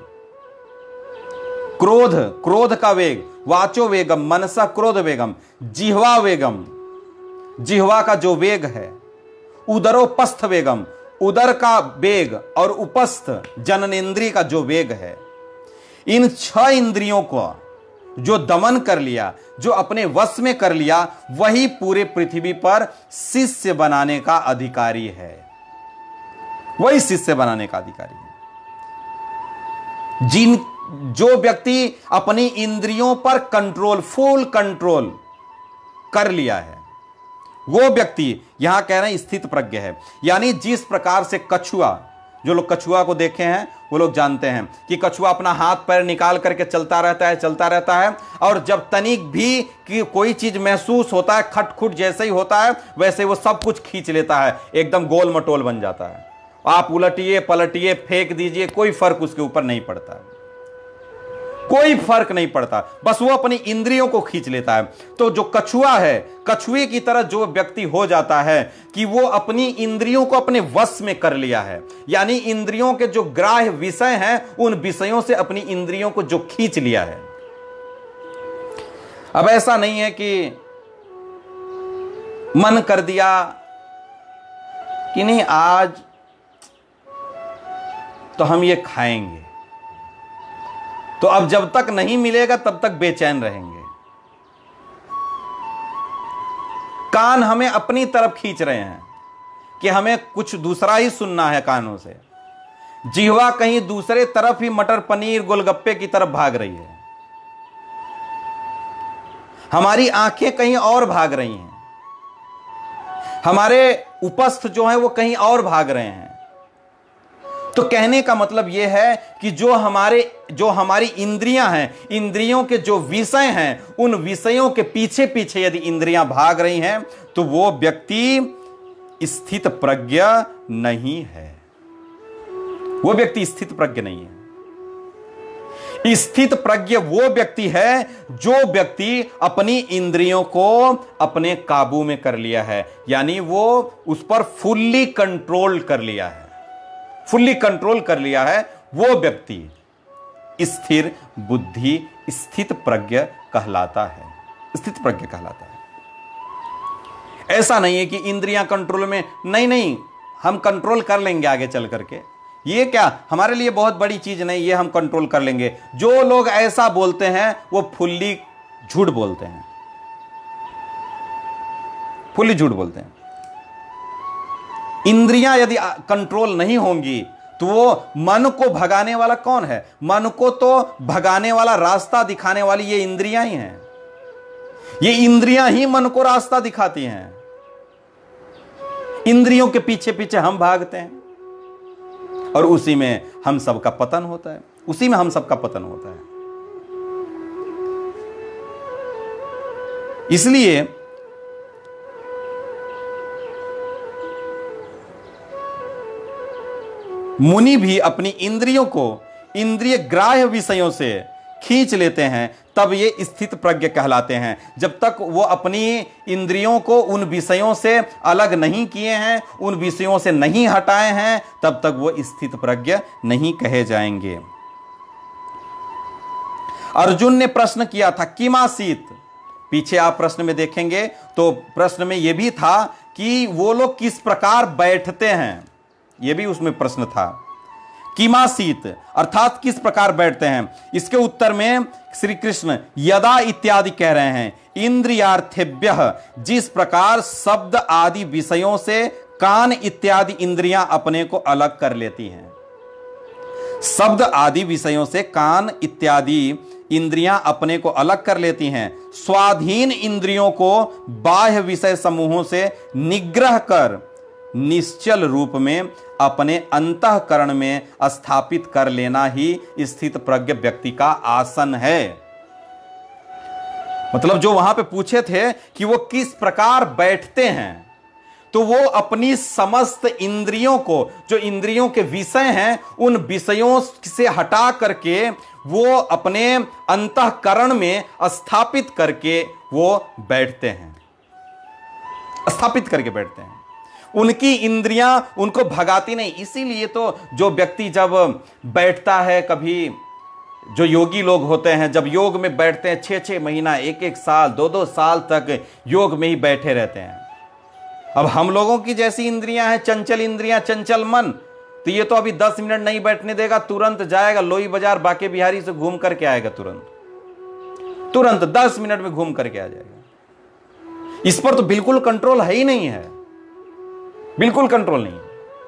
क्रोध का वेग वाचो वेगम मनसा क्रोध वेगम, जिह्वा वेगम जिह्वा का जो वेग है, उदरोपस्थ वेगम उदर का वेग और उपस्थ जननेन्द्रिय का जो वेग है, इन 6 इंद्रियों को जो दमन कर लिया, जो अपने वश में कर लिया, वही पूरे पृथ्वी पर शिष्य बनाने का अधिकारी है, वही शिष्य बनाने का अधिकारी है। जो व्यक्ति अपनी इंद्रियों पर फुल कंट्रोल कर लिया है, वो व्यक्ति यहां कह रहे हैं स्थित प्रज्ञ है। यानी जिस प्रकार से कछुआ, जो लोग कछुआ को देखे हैं वो लोग जानते हैं कि कछुआ अपना हाथ पैर निकाल करके चलता रहता है और जब तनिक भी कि कोई चीज महसूस होता है, खटखुट जैसे ही होता है वैसे वो सब कुछ खींच लेता है, एकदम गोल मटोल बन जाता है। आप उलटिए पलटिए फेंक दीजिए, कोई फर्क उसके ऊपर नहीं पड़ता, कोई फर्क नहीं पड़ता, बस वो अपनी इंद्रियों को खींच लेता है। तो जो कछुआ है, कछुए की तरह जो व्यक्ति हो जाता है कि वो अपनी इंद्रियों को अपने वश में कर लिया है, यानी इंद्रियों के जो ग्राह्य विषय हैं उन विषयों से अपनी इंद्रियों को जो खींच लिया है। अब ऐसा नहीं है कि मन कर दिया कि नहीं आज तो हम ये खाएंगे, तो अब जब तक नहीं मिलेगा तब तक बेचैन रहेंगे। कान हमें अपनी तरफ खींच रहे हैं कि हमें कुछ दूसरा ही सुनना है कानों से। जिह्वा कहीं दूसरे तरफ ही मटर पनीर गोलगप्पे की तरफ भाग रही है, हमारी आंखें कहीं और भाग रही हैं, हमारे उपस्थ जो है वो कहीं और भाग रहे हैं। तो कहने का मतलब यह है कि जो हमारी इंद्रियां हैं, इंद्रियों के जो विषय हैं, उन विषयों के पीछे पीछे यदि इंद्रियां भाग रही हैं तो वो व्यक्ति स्थित प्रज्ञ नहीं है, वो व्यक्ति स्थित प्रज्ञ नहीं है। स्थित प्रज्ञ वो व्यक्ति है जो व्यक्ति अपनी इंद्रियों को अपने काबू में कर लिया है, यानी वो उस पर फुल्ली कंट्रोल कर लिया है, वो व्यक्ति स्थिर बुद्धि स्थित प्रज्ञ कहलाता है, ऐसा नहीं है कि इंद्रियां कंट्रोल में, नहीं हम कंट्रोल कर लेंगे आगे चल करके, ये क्या हमारे लिए बहुत बड़ी चीज नहीं, ये हम कंट्रोल कर लेंगे। जो लोग ऐसा बोलते हैं वो फुल्ली झूठ बोलते हैं, फुल्ली झूठ बोलते हैं। इंद्रियां यदि कंट्रोल नहीं होंगी तो वो मन को भगाने वाला कौन है? मन को तो भगाने वाला, रास्ता दिखाने वाली ये इंद्रियां ही हैं। ये इंद्रियां ही मन को रास्ता दिखाती हैं। इंद्रियों के पीछे पीछे हम भागते हैं और उसी में हम सबका पतन होता है, उसी में हम सबका पतन होता है। इसलिए मुनि भी अपनी इंद्रियों को इंद्रिय ग्राह्य विषयों से खींच लेते हैं, तब ये स्थित प्रज्ञ कहलाते हैं। जब तक वो अपनी इंद्रियों को उन विषयों से अलग नहीं किए हैं, उन विषयों से नहीं हटाए हैं, तब तक वो स्थित प्रज्ञ नहीं कहे जाएंगे। अर्जुन ने प्रश्न किया था किमासीत। पीछे आप प्रश्न में देखेंगे तो प्रश्न में यह भी था कि वो लोग किस प्रकार बैठते हैं, यह भी उसमें प्रश्न था। किमासीत अर्थात किस प्रकार बैठते हैं। इसके उत्तर में श्री कृष्ण यदा इत्यादि कह रहे हैं, इंद्रियार्थेभ्यः, जिस प्रकार शब्द आदि विषयों से कान इत्यादि इंद्रियां अपने को अलग कर लेती हैं। शब्द आदि विषयों से कान इत्यादि इंद्रियां अपने को अलग कर लेती हैं। स्वाधीन इंद्रियों को बाह्य विषय समूहों से निग्रह कर निश्चल रूप में अपने अंतःकरण में स्थापित कर लेना ही स्थित प्रज्ञ व्यक्ति का आसन है। मतलब जो वहां पे पूछे थे कि वो किस प्रकार बैठते हैं, तो वो अपनी समस्त इंद्रियों को, जो इंद्रियों के विषय हैं, उन विषयों से हटा करके वो अपने अंतःकरण में स्थापित करके वो बैठते हैं, स्थापित करके बैठते हैं। उनकी इंद्रियां उनको भगाती नहीं। इसीलिए तो जो व्यक्ति जब बैठता है, कभी जो योगी लोग होते हैं जब योग में बैठते हैं, 6-6 महीना, 1-1 साल, 2-2 साल तक योग में ही बैठे रहते हैं। अब हम लोगों की जैसी इंद्रियां हैं, चंचल इंद्रियां, चंचल मन, तो ये तो अभी 10 मिनट नहीं बैठने देगा, तुरंत जाएगा लोई बाजार बाके बिहारी से घूम करके आएगा, तुरंत 10 मिनट में घूम करके आ जाएगा। इस पर तो बिल्कुल कंट्रोल है ही नहीं है, बिल्कुल कंट्रोल नहीं।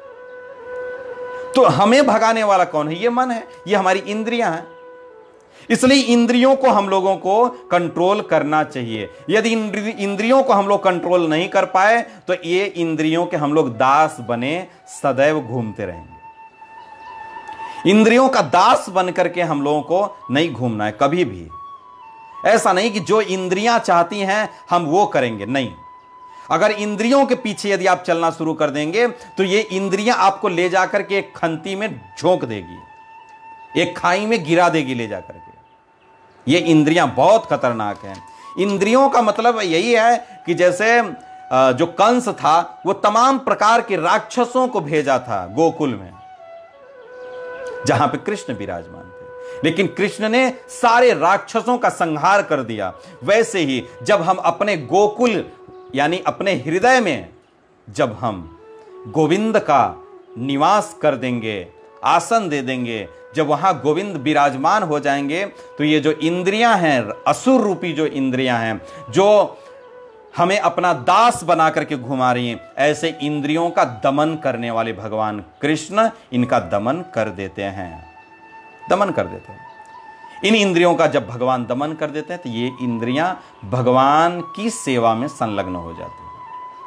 तो हमें भगाने वाला कौन है? ये मन है, ये हमारी इंद्रियां हैं। इसलिए इंद्रियों को हम लोगों को कंट्रोल करना चाहिए। यदि इंद्रियों को हम लोग कंट्रोल नहीं कर पाए तो ये इंद्रियों के हम लोग दास बने सदैव घूमते रहेंगे। इंद्रियों का दास बन करके हम लोगों को नहीं घूमना है कभी भी। ऐसा नहीं कि जो इंद्रियां चाहती हैं हम वो करेंगे, नहीं। अगर इंद्रियों के पीछे यदि आप चलना शुरू कर देंगे तो ये इंद्रियां आपको ले जाकर के एक खंती में झोंक देगी, एक खाई में गिरा देगी ले जाकर के। ये इंद्रियां बहुत खतरनाक हैं। इंद्रियों का मतलब यही है कि जैसे जो कंस था वो तमाम प्रकार के राक्षसों को भेजा था गोकुल में, जहां पे कृष्ण विराजमान थे, लेकिन कृष्ण ने सारे राक्षसों का संहार कर दिया। वैसे ही जब हम अपने गोकुल यानी अपने हृदय में जब हम गोविंद का निवास कर देंगे, आसन दे देंगे, जब वहां गोविंद विराजमान हो जाएंगे, तो ये जो इंद्रियां हैं, असुर रूपी जो इंद्रियां हैं, जो हमें अपना दास बना करके घुमा रही हैं, ऐसे इंद्रियों का दमन करने वाले भगवान कृष्ण इनका दमन कर देते हैं, दमन कर देते हैं। इन इंद्रियों का जब भगवान दमन कर देते हैं तो ये इंद्रियां भगवान की सेवा में संलग्न हो जाती हैं।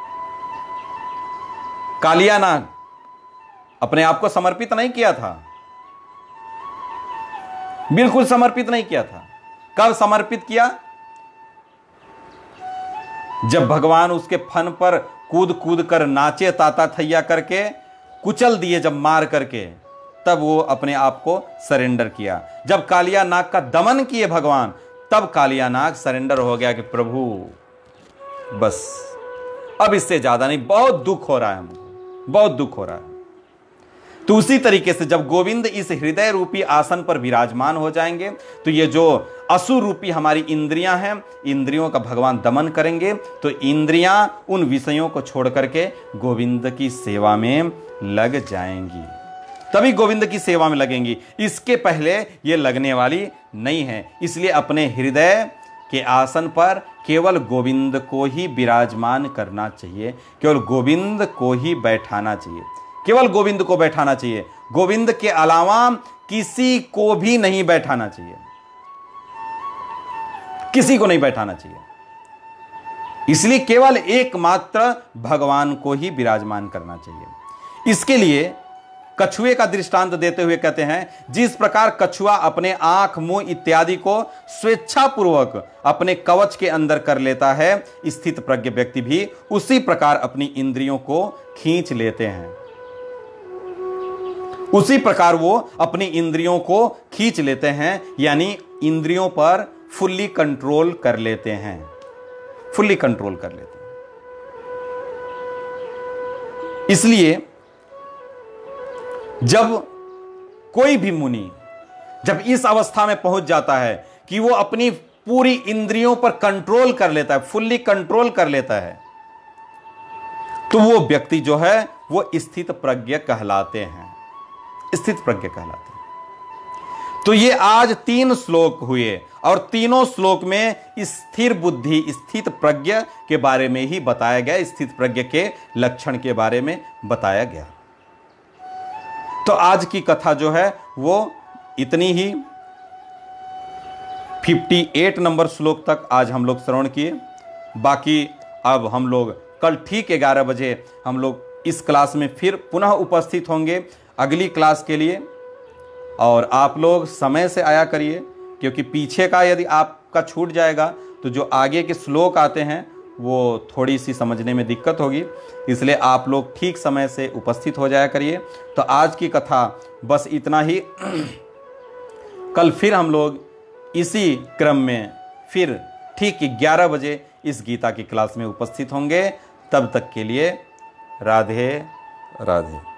कालिया नाग अपने आप को समर्पित नहीं किया था, बिल्कुल समर्पित नहीं किया था। कब समर्पित किया? जब भगवान उसके फन पर कूद कूद कर नाचे, ताता थैया करके कुचल दिए जब मार करके, तब वो अपने आप को सरेंडर किया। जब कालिया नाग का दमन किए भगवान, तब कालिया नाग सरेंडर हो गया कि प्रभु बस अब इससे ज्यादा नहीं, बहुत दुख हो रहा है मुझे, बहुत दुख हो रहा है। तो उसी तरीके से जब गोविंद इस हृदय रूपी आसन पर विराजमान हो जाएंगे तो ये जो असुर रूपी हमारी इंद्रियां हैं, इंद्रियों का भगवान दमन करेंगे, तो इंद्रियां उन विषयों को छोड़ करके गोविंद की सेवा में लग जाएंगी, तभी गोविंद की सेवा में लगेंगी। इसके पहले ये लगने वाली नहीं है। इसलिए अपने हृदय के आसन पर केवल गोविंद को ही विराजमान करना चाहिए, केवल गोविंद को ही बैठाना चाहिए, केवल गोविंद को बैठाना चाहिए। गोविंद के अलावा किसी को भी नहीं बैठाना चाहिए, किसी को नहीं बैठाना चाहिए। इसलिए केवल एकमात्र भगवान को ही विराजमान करना चाहिए। इसके लिए कछुए का दृष्टांत देते हुए कहते हैं, जिस प्रकार कछुआ अपने आंख, मुंह इत्यादि को स्वेच्छापूर्वक अपने कवच के अंदर कर लेता है, स्थित प्रज्ञ व्यक्ति भी उसी प्रकार अपनी इंद्रियों को खींच लेते हैं। उसी प्रकार वो अपनी इंद्रियों को खींच लेते हैं, यानी इंद्रियों पर फुल्ली कंट्रोल कर लेते हैं, फुल्ली कंट्रोल कर लेते हैं। इसलिए जब कोई भी मुनि जब इस अवस्था में पहुंच जाता है कि वो अपनी पूरी इंद्रियों पर कंट्रोल कर लेता है, फुल्ली कंट्रोल कर लेता है, तो वो व्यक्ति जो है वो स्थित प्रज्ञ कहलाते हैं, स्थित प्रज्ञ कहलाते हैं। तो ये आज 3 श्लोक हुए और तीनों श्लोक में स्थिर बुद्धि, स्थित प्रज्ञ के बारे में ही बताया गया, स्थित प्रज्ञ के लक्षण के बारे में बताया गया। तो आज की कथा जो है वो इतनी ही। 58 नंबर श्लोक तक आज हम लोग श्रवण किए। बाकी अब हम लोग कल ठीक 11 बजे हम लोग इस क्लास में फिर पुनः उपस्थित होंगे अगली क्लास के लिए। और आप लोग समय से आया करिए, क्योंकि पीछे का यदि आपका छूट जाएगा तो जो आगे के श्लोक आते हैं वो थोड़ी सी समझने में दिक्कत होगी। इसलिए आप लोग ठीक समय से उपस्थित हो जाया करिए। तो आज की कथा बस इतना ही। कल फिर हम लोग इसी क्रम में फिर ठीक 11 बजे इस गीता की क्लास में उपस्थित होंगे। तब तक के लिए राधे राधे।